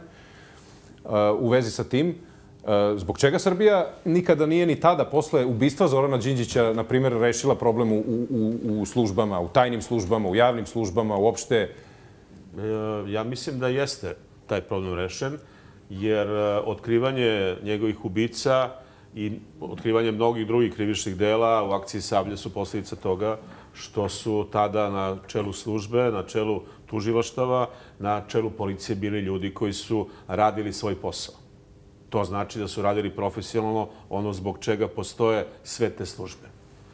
Speaker 1: u vezi sa tim. Zbog čega Srbija nikada nije ni tada, posle ubistva Zorana Đinđića, na primjer, rešila problem u, u, u službama, u tajnim službama, u javnim službama, uopšte?
Speaker 3: Ja mislim da jeste taj problem rešen, jer otkrivanje njegovih ubica i otkrivanje mnogih drugih krivičnih dela u akciji Sablje su posljedica toga što su tada na čelu službe, na čelu tužilaštava, na čelu policije bili ljudi koji su radili svoj posao. To znači da su radili profesionalno ono zbog čega postoje sve te službe.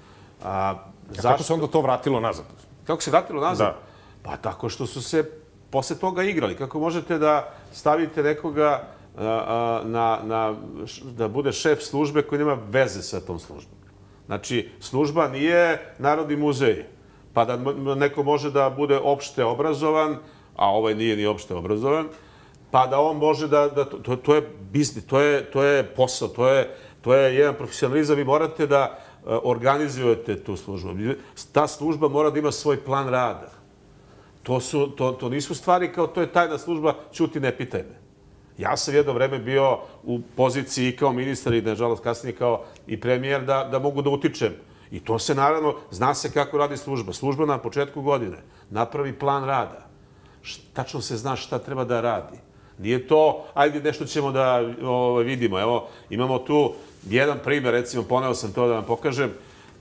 Speaker 3: A,
Speaker 1: zašto? Kako se onda to vratilo nazad?
Speaker 3: Kako se vratilo nazad?
Speaker 1: Da.
Speaker 3: Pa tako što su se posle toga igrali. Kako možete da stavite nekoga a, na, na, da bude šef službe koji nema veze sa tom službom? Znači, služba nije Narodni muzej, pa da neko može da bude opšte obrazovan, a ovaj nije ni opšte obrazovan, pa da on može da... da to, to je biznis, to je, to je posao, to je, to je jedan profesionalizam. Vi morate da organizujete tu službu. Ta služba mora da ima svoj plan rada. To, su, to, to nisu stvari kao to je tajna služba, ćuti, ne pitaj me. Ja sam jedno vreme bio u poziciji kao ministar i, nažalost, kasnije kao i premijer da, da mogu da utičem. I to se, naravno, zna se kako radi služba. Služba na početku godine napravi plan rada. Tačno se zna šta treba da radi. Nije to, ajde, nešto ćemo da o, vidimo. Evo, imamo tu jedan primjer, recimo, poneo sam to da vam pokažem.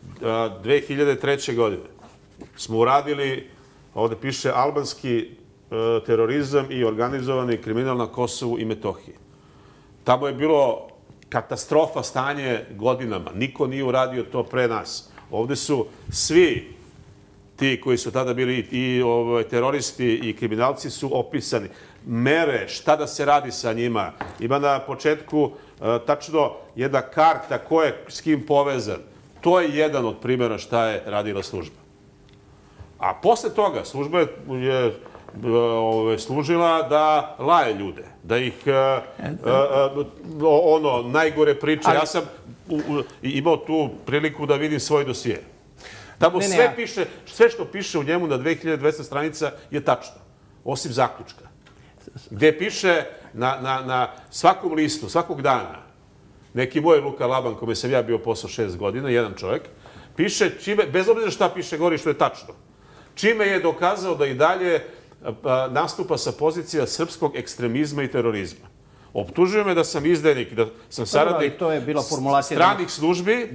Speaker 3: dve hiljade treće. godine smo uradili, ovde piše, albanski terorizam i organizovani kriminal na Kosovu i Metohiji. Tamo je bilo katastrofa stanje godinama. Niko nije uradio to pre nas. Ovde su svi ti koji su tada bili i ovaj, teroristi i kriminalci su opisani. Mere, šta da se radi sa njima. Ima na početku e, tačno jedna karta ko je s kim povezan. To je jedan od primjera šta je radila služba. A posle toga služba je služila da laje ljude, da ih ono, najgore priče. Ja sam imao tu priliku da vidim svoj dosije. Tamo sve piše, sve što piše u njemu na dve hiljade dvesta stranica je tačno, osim zaključka. Gde piše na svakom listu, svakog dana, neki moj Luka Laban, kome sam ja bio posao šest godina, jedan čovjek, piše, bez obzira šta piše gori, što je tačno, čime je dokazao da i dalje nastupa sa pozicija srpskog ekstremizma i terorizma. Optužuje me da sam izdajnik, da sam saradnik stranih službi,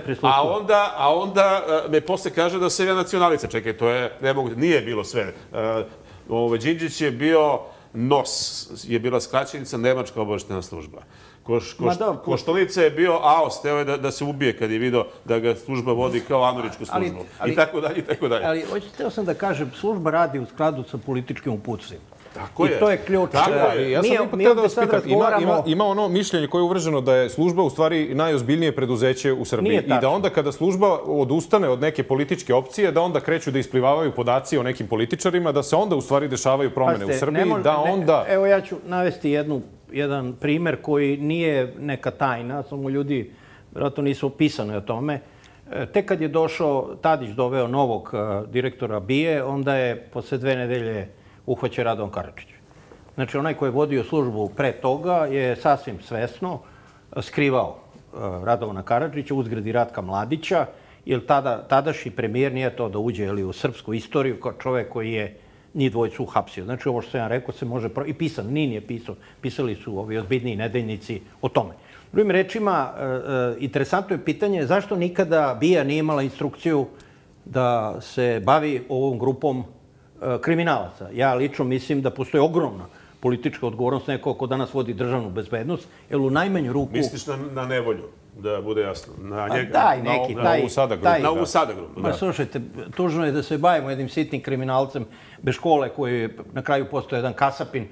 Speaker 3: a onda me posle kaže da sam ja nacionalica. Čekaj, to je, ne mogu, nije bilo sve. Đinđić je bio N O S, je bila skraćenica Nemačka obaveštajna služba. Koštunica je bio A O S, teo je da se ubije kad je video da ga služba vodi kao američku službu. I tako dalje, i tako dalje.
Speaker 2: Ali, hteo sam da kažem, služba radi u skladu sa političkim uputstvima.
Speaker 3: Tako je.
Speaker 2: I to je ključ.
Speaker 1: Ja sam ipak htio da vas pitam, ima ono mišljenje koje je uvrženo da je služba u stvari najozbiljnije preduzeće u Srbiji i da onda kada služba odustane od neke političke opcije, da onda kreću da isplivavaju podaci o nekim političarima, da se onda u stvari dešavaju promene u Srbiji, da onda...
Speaker 2: Evo ja ću navesti jedan primer koji nije neka tajna, samo ljudi vjerojatno nisu opisani o tome. Tek kad je došao, Tadić doveo novog direktora B I A, onda je posle dve nedelje uhvaćen Radovan Karadžić. Znači, onaj koji je vodio službu pre toga je sasvim svesno skrivao Radovana Karadžića, uzgradi Ratka Mladića, jer tadašnji premijer nije to da uđe u srpsku istoriju kao čovek koji je njih dvojicu uhapsio. Znači, ovo što sam ja rekao se može... I pisan, Nin je pisao. Pisali su ovi ozbiljniji nedeljnici o tome. Drugim rečima, interesantno je pitanje zašto nikada B I A nije imala instrukciju da se bavi ovom grupom kriminalaca. Ja lično mislim da postoji ogromna politička odgovornost neko ko danas vodi državnu bezbednost, jer u najmanju ruku...
Speaker 3: Misliš na Nevolju, da bude jasno? Na njega?
Speaker 2: Daj, neki, taj...
Speaker 3: Na ovu sada grupu. Na ovu sada grupu, da.
Speaker 2: Slušajte, tužno je da se bavimo jednim sitnim kriminalcem bez škole koji je na kraju postao jedan kasapin,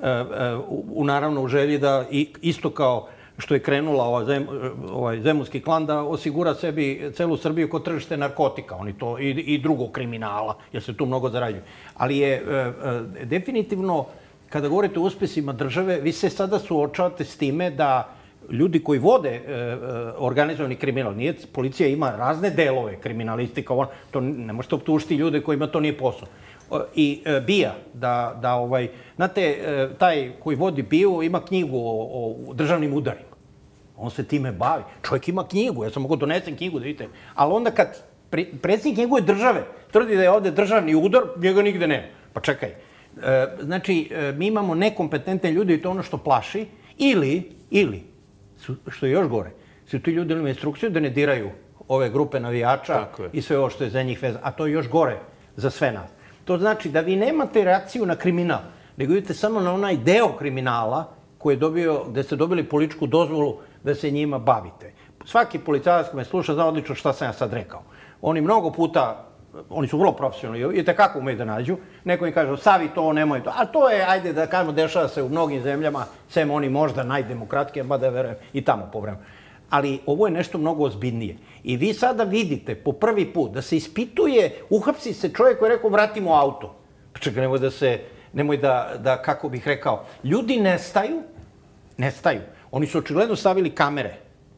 Speaker 2: u naravno u želji da isto kao što je krenula ovaj zemunski klan da osigura sebi celu Srbiju kod tržište narkotika, oni to i drugog kriminala, jer se tu mnogo zarađuje. Ali je definitivno, kada govorite o uspesima države, vi se sada suočavate s time da ljudi koji vode organizovani kriminal, nije, policija ima razne delove kriminalistika, to ne možete optužiti ljude kojima to nije posao. I B I A, da ovaj, znate, taj koji vodi B I A ima knjigu o državnim udarima. On se time bavi. Čovjek ima knjigu, ja sam mogu donesem knjigu da vidite. Ali onda kad predsjednik njegove države tvrdi da je ovde državni udar, njega nigde nema. Pa čekaj. Znači, mi imamo nekompetentne ljude i to ono što plaši. Ili, ili, što je još gore, su ti ljudi imaju instrukciju da ne diraju ove grupe navijača i sve ovo što je za njih vezano. A to je još gore za sve nas. To znači da vi nemate reakciju na kriminal, nego idete samo na onaj deo kriminala koji je dobio, gde ste dobili političku dozvolu da se njima bavite. Svaki policajac ko me sluša zna odlično šta sam ja sad rekao. Oni mnogo puta, oni su vrlo profesionalni i tekako umeju da nađu. Neko im kaže, stavi to, nemoj to. A to je, ajde da kažemo, dešava se u mnogim zemljama, sem oni možda najdemokratskije, ba da verujem i tamo po vremenu. Ali ovo je nešto mnogo ozbiljnije. I vi sada vidite po prvi put da se ispituje, uhapsi se čovjek koji je rekao vratimo auto. Pa čekaj, nemoj da se, nemoj da, kako bih rekao, ljudi nestaju, nestaju. Oni su očigledno stavili kamere.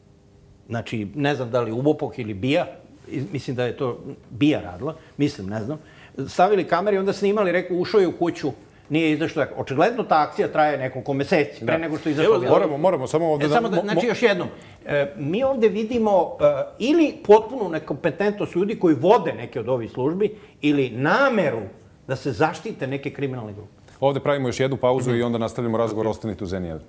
Speaker 2: Znači, ne znam da li Ubopok ili B I A, mislim da je to B I A radila, mislim, ne znam, stavili kamere i onda snimali, rekao, ušao je u kuću, nije izašlo. Očigledno ta akcija traje nekoliko meseci, pre nego što je izašlo.
Speaker 1: Moramo, moramo, samo ovdje...
Speaker 2: Znači, još jednom, mi ovdje vidimo ili potpunu nekompetentnost ljudi koji vode neke od ovih službi, ili nameru da se zaštite neke kriminalne grupe.
Speaker 1: Ovdje pravimo još jednu pauzu i onda nastavljamo razgovor. Ostanite u Zeni jedan.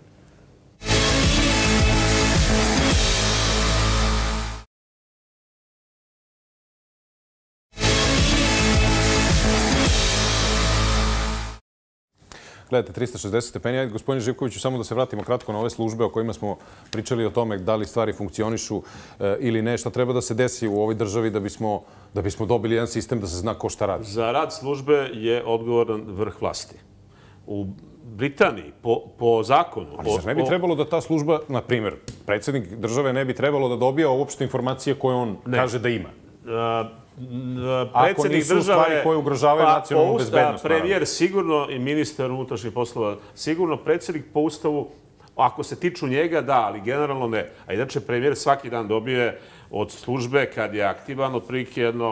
Speaker 1: Gledajte, trista šezdeset stepeni. Gospodine Živkoviću, samo da se vratimo kratko na ove službe o kojima smo pričali o tome da li stvari funkcionišu ili ne. Šta treba da se desi u ovoj državi da bismo, da bismo dobili jedan sistem da se zna ko šta radi?
Speaker 3: Za rad službe je odgovoran vrh vlasti. U Britaniji, po, po zakonu...
Speaker 1: Ali zar ne bi trebalo da ta služba, na primjer, predsjednik države ne bi trebalo da dobija uopšte informacije koje on ne. kaže da ima? Ako nisu stvari koje ugrožavaju nacionalnu bezbednost.
Speaker 3: Premijer sigurno i ministar unutrašnjih poslova, sigurno predsjednik po ustavu, ako se tiču njega, da, ali generalno ne. A inače, premijer svaki dan dobije od službe, kad je aktivan, otprilike jedno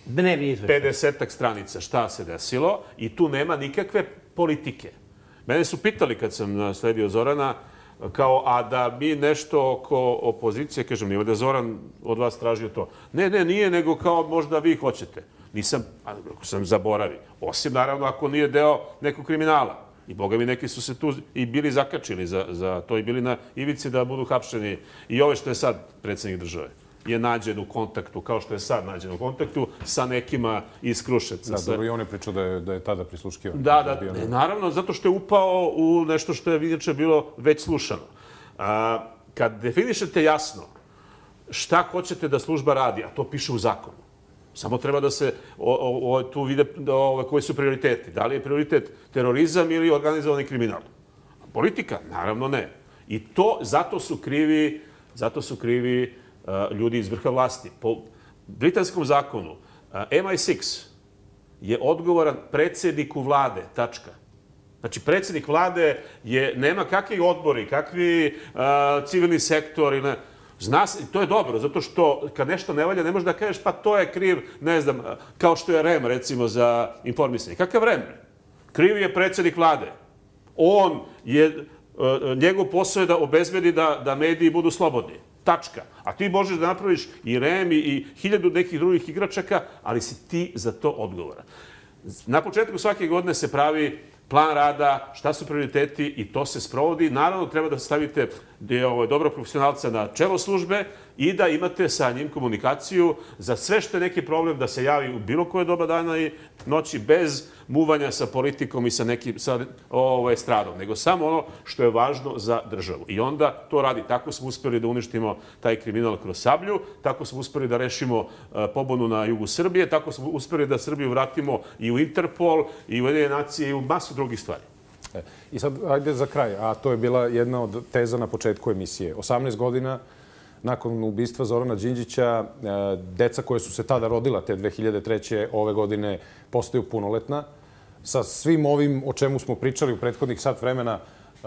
Speaker 3: pedesetak stranica šta se desilo i tu nema nikakve politike. Mene su pitali kad sam nasledio Zorana, kao, a da mi nešto oko opozicije, kažem, nije da je Zoran od vas tražio to. Ne, ne, nije, nego kao možda vi hoćete. Nisam, ako sam zaboravi. Osim, naravno, ako nije deo nekog kriminala. I boga mi, neki su se tu i bili zakačili za, za to i bili na ivici da budu hapšeni. I ove što je sad predsjednik države je nađen u kontaktu, kao što je sad nađen u kontaktu, sa nekima iz Kruševca.
Speaker 1: Da, dobro, i on je pričao da je, da je tada prisluškio.
Speaker 3: Da, da, ne, naravno, zato što je upao u nešto što je inače bilo već slušano. A, kad definišete jasno šta hoćete da služba radi, a to piše u zakonu, samo treba da se o, o, o, tu vide o, koji su prioriteti. Da li je prioritet terorizam ili organizovani kriminal? Politika? Naravno ne. I to, zato su krivi, zato su krivi uh, ljudi iz vrha vlasti. Po britanskom zakonu uh, M I šest je odgovoran predsjedniku vlade, tačka. Znači, predsjednik vlade je, nema kakvi odbori, kakvi uh, civilni sektor ili ne. Zna se, to je dobro, zato što kad nešto ne valja, ne možeš da kažeš pa to je kriv, ne znam, kao što je R E M, recimo, za informisanje. Kakav R E M? Kriv je predsjednik vlade. On je, njegov posao je da obezbedi da, da mediji budu slobodni. Tačka. A ti možeš da napraviš i R E M i, i hiljadu nekih drugih igračaka, ali si ti za to odgovoran. Na početku svake godine se pravi plan rada, šta su prioriteti i to se sprovodi. Naravno, treba da stavite dobro profesionalca na čelo službe i da imate sa njim komunikaciju za sve što je neki problem da se javi u bilo koje doba dana i noći bez muvanja sa politikom i sa nekim sa, ovo, estradom, nego samo ono što je važno za državu. I onda to radi. Tako smo uspjeli da uništimo taj kriminal kroz Sablju, tako smo uspjeli da rešimo uh, pobunu na jugu Srbije, tako smo uspjeli da Srbiju vratimo i u Interpol, i u Ujedinjene nacije, i u masu drugih stvari.
Speaker 1: E, I sad, ajde za kraj, a to je bila jedna od teza na početku emisije. osamnaest godina nakon ubistva Zorana Đinđića, deca koje su se tada rodila, te dve hiljade treće. ove godine, postaju punoletna. Sa svim ovim o čemu smo pričali u prethodnih sat vremena,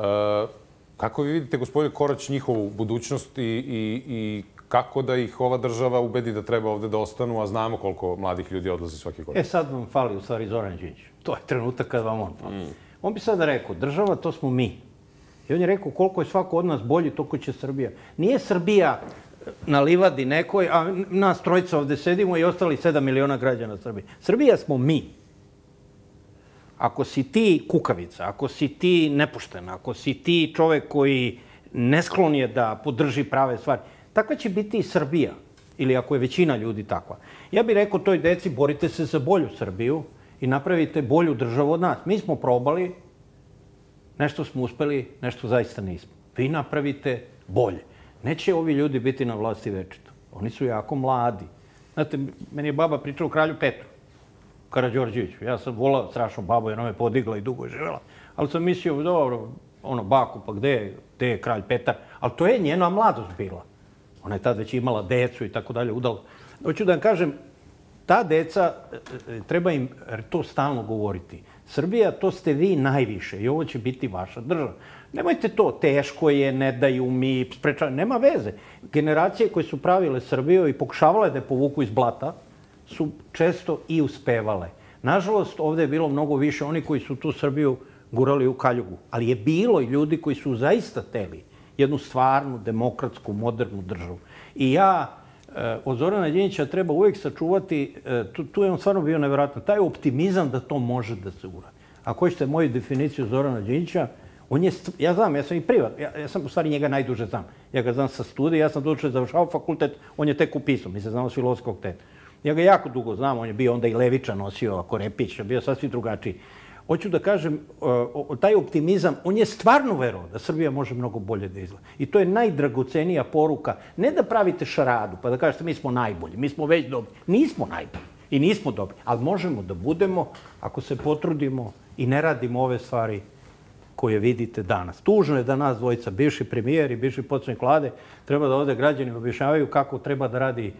Speaker 1: kako vi vidite, gospodine Korać, njihovu budućnost i, i, i kako da ih ova država ubedi da treba ovde da ostanu, a znamo koliko mladih ljudi odlazi svake godine?
Speaker 2: E, sad vam fali u stvari Zoran Đinđić. To je trenutak kad vam on fali. Mm. On bi sada rekao, država, to smo mi. I on je rekao, koliko je svako od nas bolji, toliko će Srbija. Nije Srbija na livadi nekoj, a nas trojica ovde sedimo i ostali sedam miliona građana Srbije. Srbija smo mi. Ako si ti kukavica, ako si ti nepoštena, ako si ti čovek koji ne sklon je da podrži prave stvari, takva će biti i Srbija. Ili ako je većina ljudi takva. Ja bih rekao toj deci, borite se za bolju Srbiju i napravite bolju državu od nas. Mi smo probali, nešto smo uspeli, nešto zaista nismo. Vi napravite bolje. Neće ovi ljudi biti na vlasti večito. Oni su jako mladi. Znate, meni je baba pričala o kralju Petru Karađorđeviću. Ja sam volao strašno babu, jer ona me podigla i dugo je živjela. Ali sam mislio, dobro, ono, baku, pa gde je, gde je kralj Petar? Ali to je njena mladost bila. Ona je tad već imala decu i tako dalje, udala. Hoću da vam kažem, ta deca, treba im to stalno govoriti. Srbija, to ste vi najviše i ovo će biti vaša država. Nemojte to, teško je, ne daju mi, sprečavaju, nema veze. Generacije koje su pravile Srbiju i pokušavale da je povuku iz blata su često i uspevale. Nažalost, ovde je bilo mnogo više oni koji su tu Srbiju gurali u kaljugu. Ali je bilo i ljudi koji su zaista teli jednu stvarnu, demokratsku, modernu državu. I ja od Zorana Đinđića treba uvijek sačuvati, tu, tu je on stvarno bio nevjerojatan, taj optimizam da to može da se uradi. Ako hoćete moju definiciju Zorana Đinđića, on je, ja znam, ja sam i privat, ja, ja sam u stvari njega najduže znam. Ja ga znam sa studija, ja sam duže završao fakultet, on je tek upisao, mi se znamo s filozofskog fakulteta. Ja ga jako dugo znam, on je bio onda i Levića nosio, ako Repić, bio sasvim drugačiji. Hoću da kažem, taj optimizam, on je stvarno verovao da Srbija može mnogo bolje da izgleda. I to je najdragocenija poruka. Ne da pravite šaradu, pa da kažete mi smo najbolji, mi smo već dobri. Nismo najbolji i nismo dobri, ali možemo da budemo ako se potrudimo i ne radimo ove stvari koje vidite danas. Tužno je da nas dvojica, bivši premijer i bivši potpredsjednik vlade, treba da ovde građani objašnjavaju kako treba da radi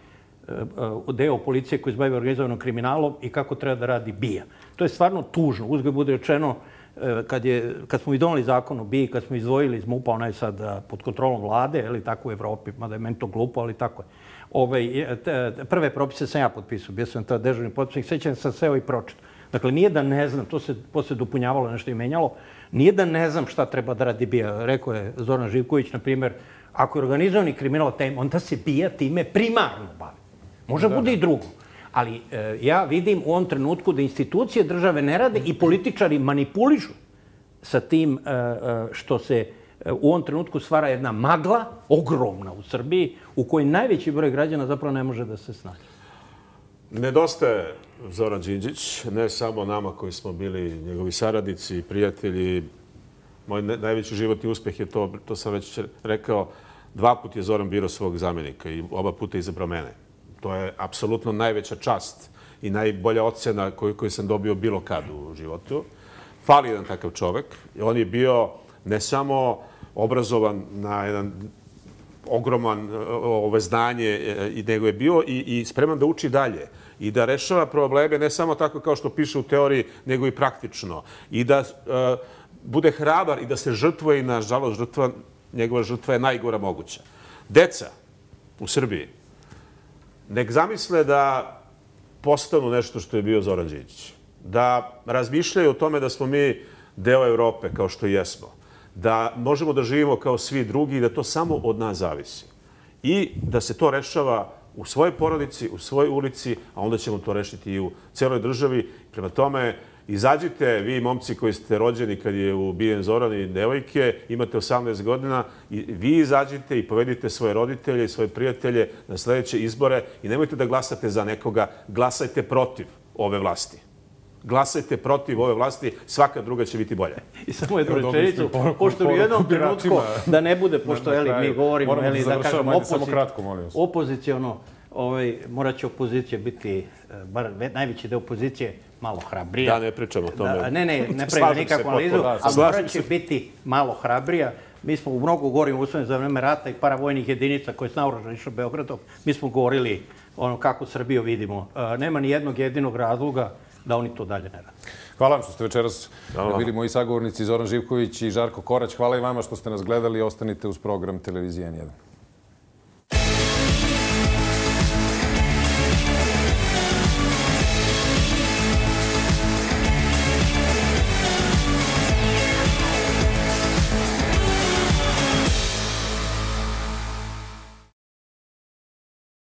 Speaker 2: deo policije koji se bavi organizovanim kriminalom i kako treba da radi B I A. To je stvarno tužno. Uzgled bude rečeno, kad, je, kad smo i donali zakon o B I A, kad smo izdvojili iz MUP-a, onaj sad pod kontrolom vlade, ili tako u Evropi, mada je meni to glupo, ali tako je. Ove, prve propise sam ja potpisao, bio sam to dežurni potpisnik, sećam sam seo i pročito. Dakle, nije da ne znam, to se posle dopunjavalo, nešto i menjalo, nije da ne znam šta treba da radi B I A. Rekao je Zoran Živković, na primjer, ako je organizovani kriminal tem, onda se B I A time primarno bavi. Može bude i drugo. Ali e, ja vidim u ovom trenutku da institucije države ne rade i političari manipulišu sa tim e, što se e, u ovom trenutku stvara jedna magla, ogromna u Srbiji, u kojoj najveći broj građana zapravo ne može da se snađe.
Speaker 3: Nedostaje Zoran Đinđić, ne samo nama koji smo bili njegovi saradnici, prijatelji. Moj najveći životni uspeh je to, to sam već rekao, dva put je Zoran birao svog zamjenika i oba puta je izabrao mene. To je apsolutno najveća čast i najbolja ocjena koju, koju sam dobio bilo kad u životu. Fali jedan takav čovek. On je bio ne samo obrazovan na jedan ogroman ove znanje, nego je bio i, i spreman da uči dalje i da rešava probleme ne samo tako kao što piše u teoriji, nego i praktično. I da uh, bude hrabar i da se žrtvuje i, nažalost, žrtva, njegova žrtva je najgora moguća. Deca u Srbiji nek zamisle da postanu nešto što je bio Zoran Đinđić. Da razmišljaju o tome da smo mi deo Evrope, kao što jesmo. Da možemo da živimo kao svi drugi i da to samo od nas zavisi. I da se to rešava u svojoj porodici, u svojoj ulici, a onda ćemo to rešiti i u celoj državi. Prema tome, izađite, vi momci koji ste rođeni kad je ubijen Zoran i devojke, imate osamnaest godina, i vi izađite i povedite svoje roditelje i svoje prijatelje na sledeće izbore i nemojte da glasate za nekoga, glasajte protiv ove vlasti. Glasajte protiv ove vlasti, svaka druga će biti bolja.
Speaker 2: I samo jednu rečenicu, pošto u jednom trenutku da ne bude, pošto mi govorimo, da kažemo opoziciono, morat će opozicija biti, bar najveći deo opozicije, malo hrabrija.
Speaker 3: Da, ne pričamo o tome.
Speaker 2: Ne, ne, ne pravimo nikakvu analizu, ali morat će biti malo hrabrija. Mi smo u mnogo govorimo uslovno za vreme rata i paravojnih jedinica koje su naoružane išle Beogradom. Mi smo govorili ono kako Srbiju vidimo. Nema ni jednog jedinog razloga da oni to dalje ne rade.
Speaker 1: Hvala vam što ste večeras bili moji sagovornici Zoran Živković i Žarko Korać. Hvala i vama što ste nas gledali. Ostanite uz program Televizije N jedan.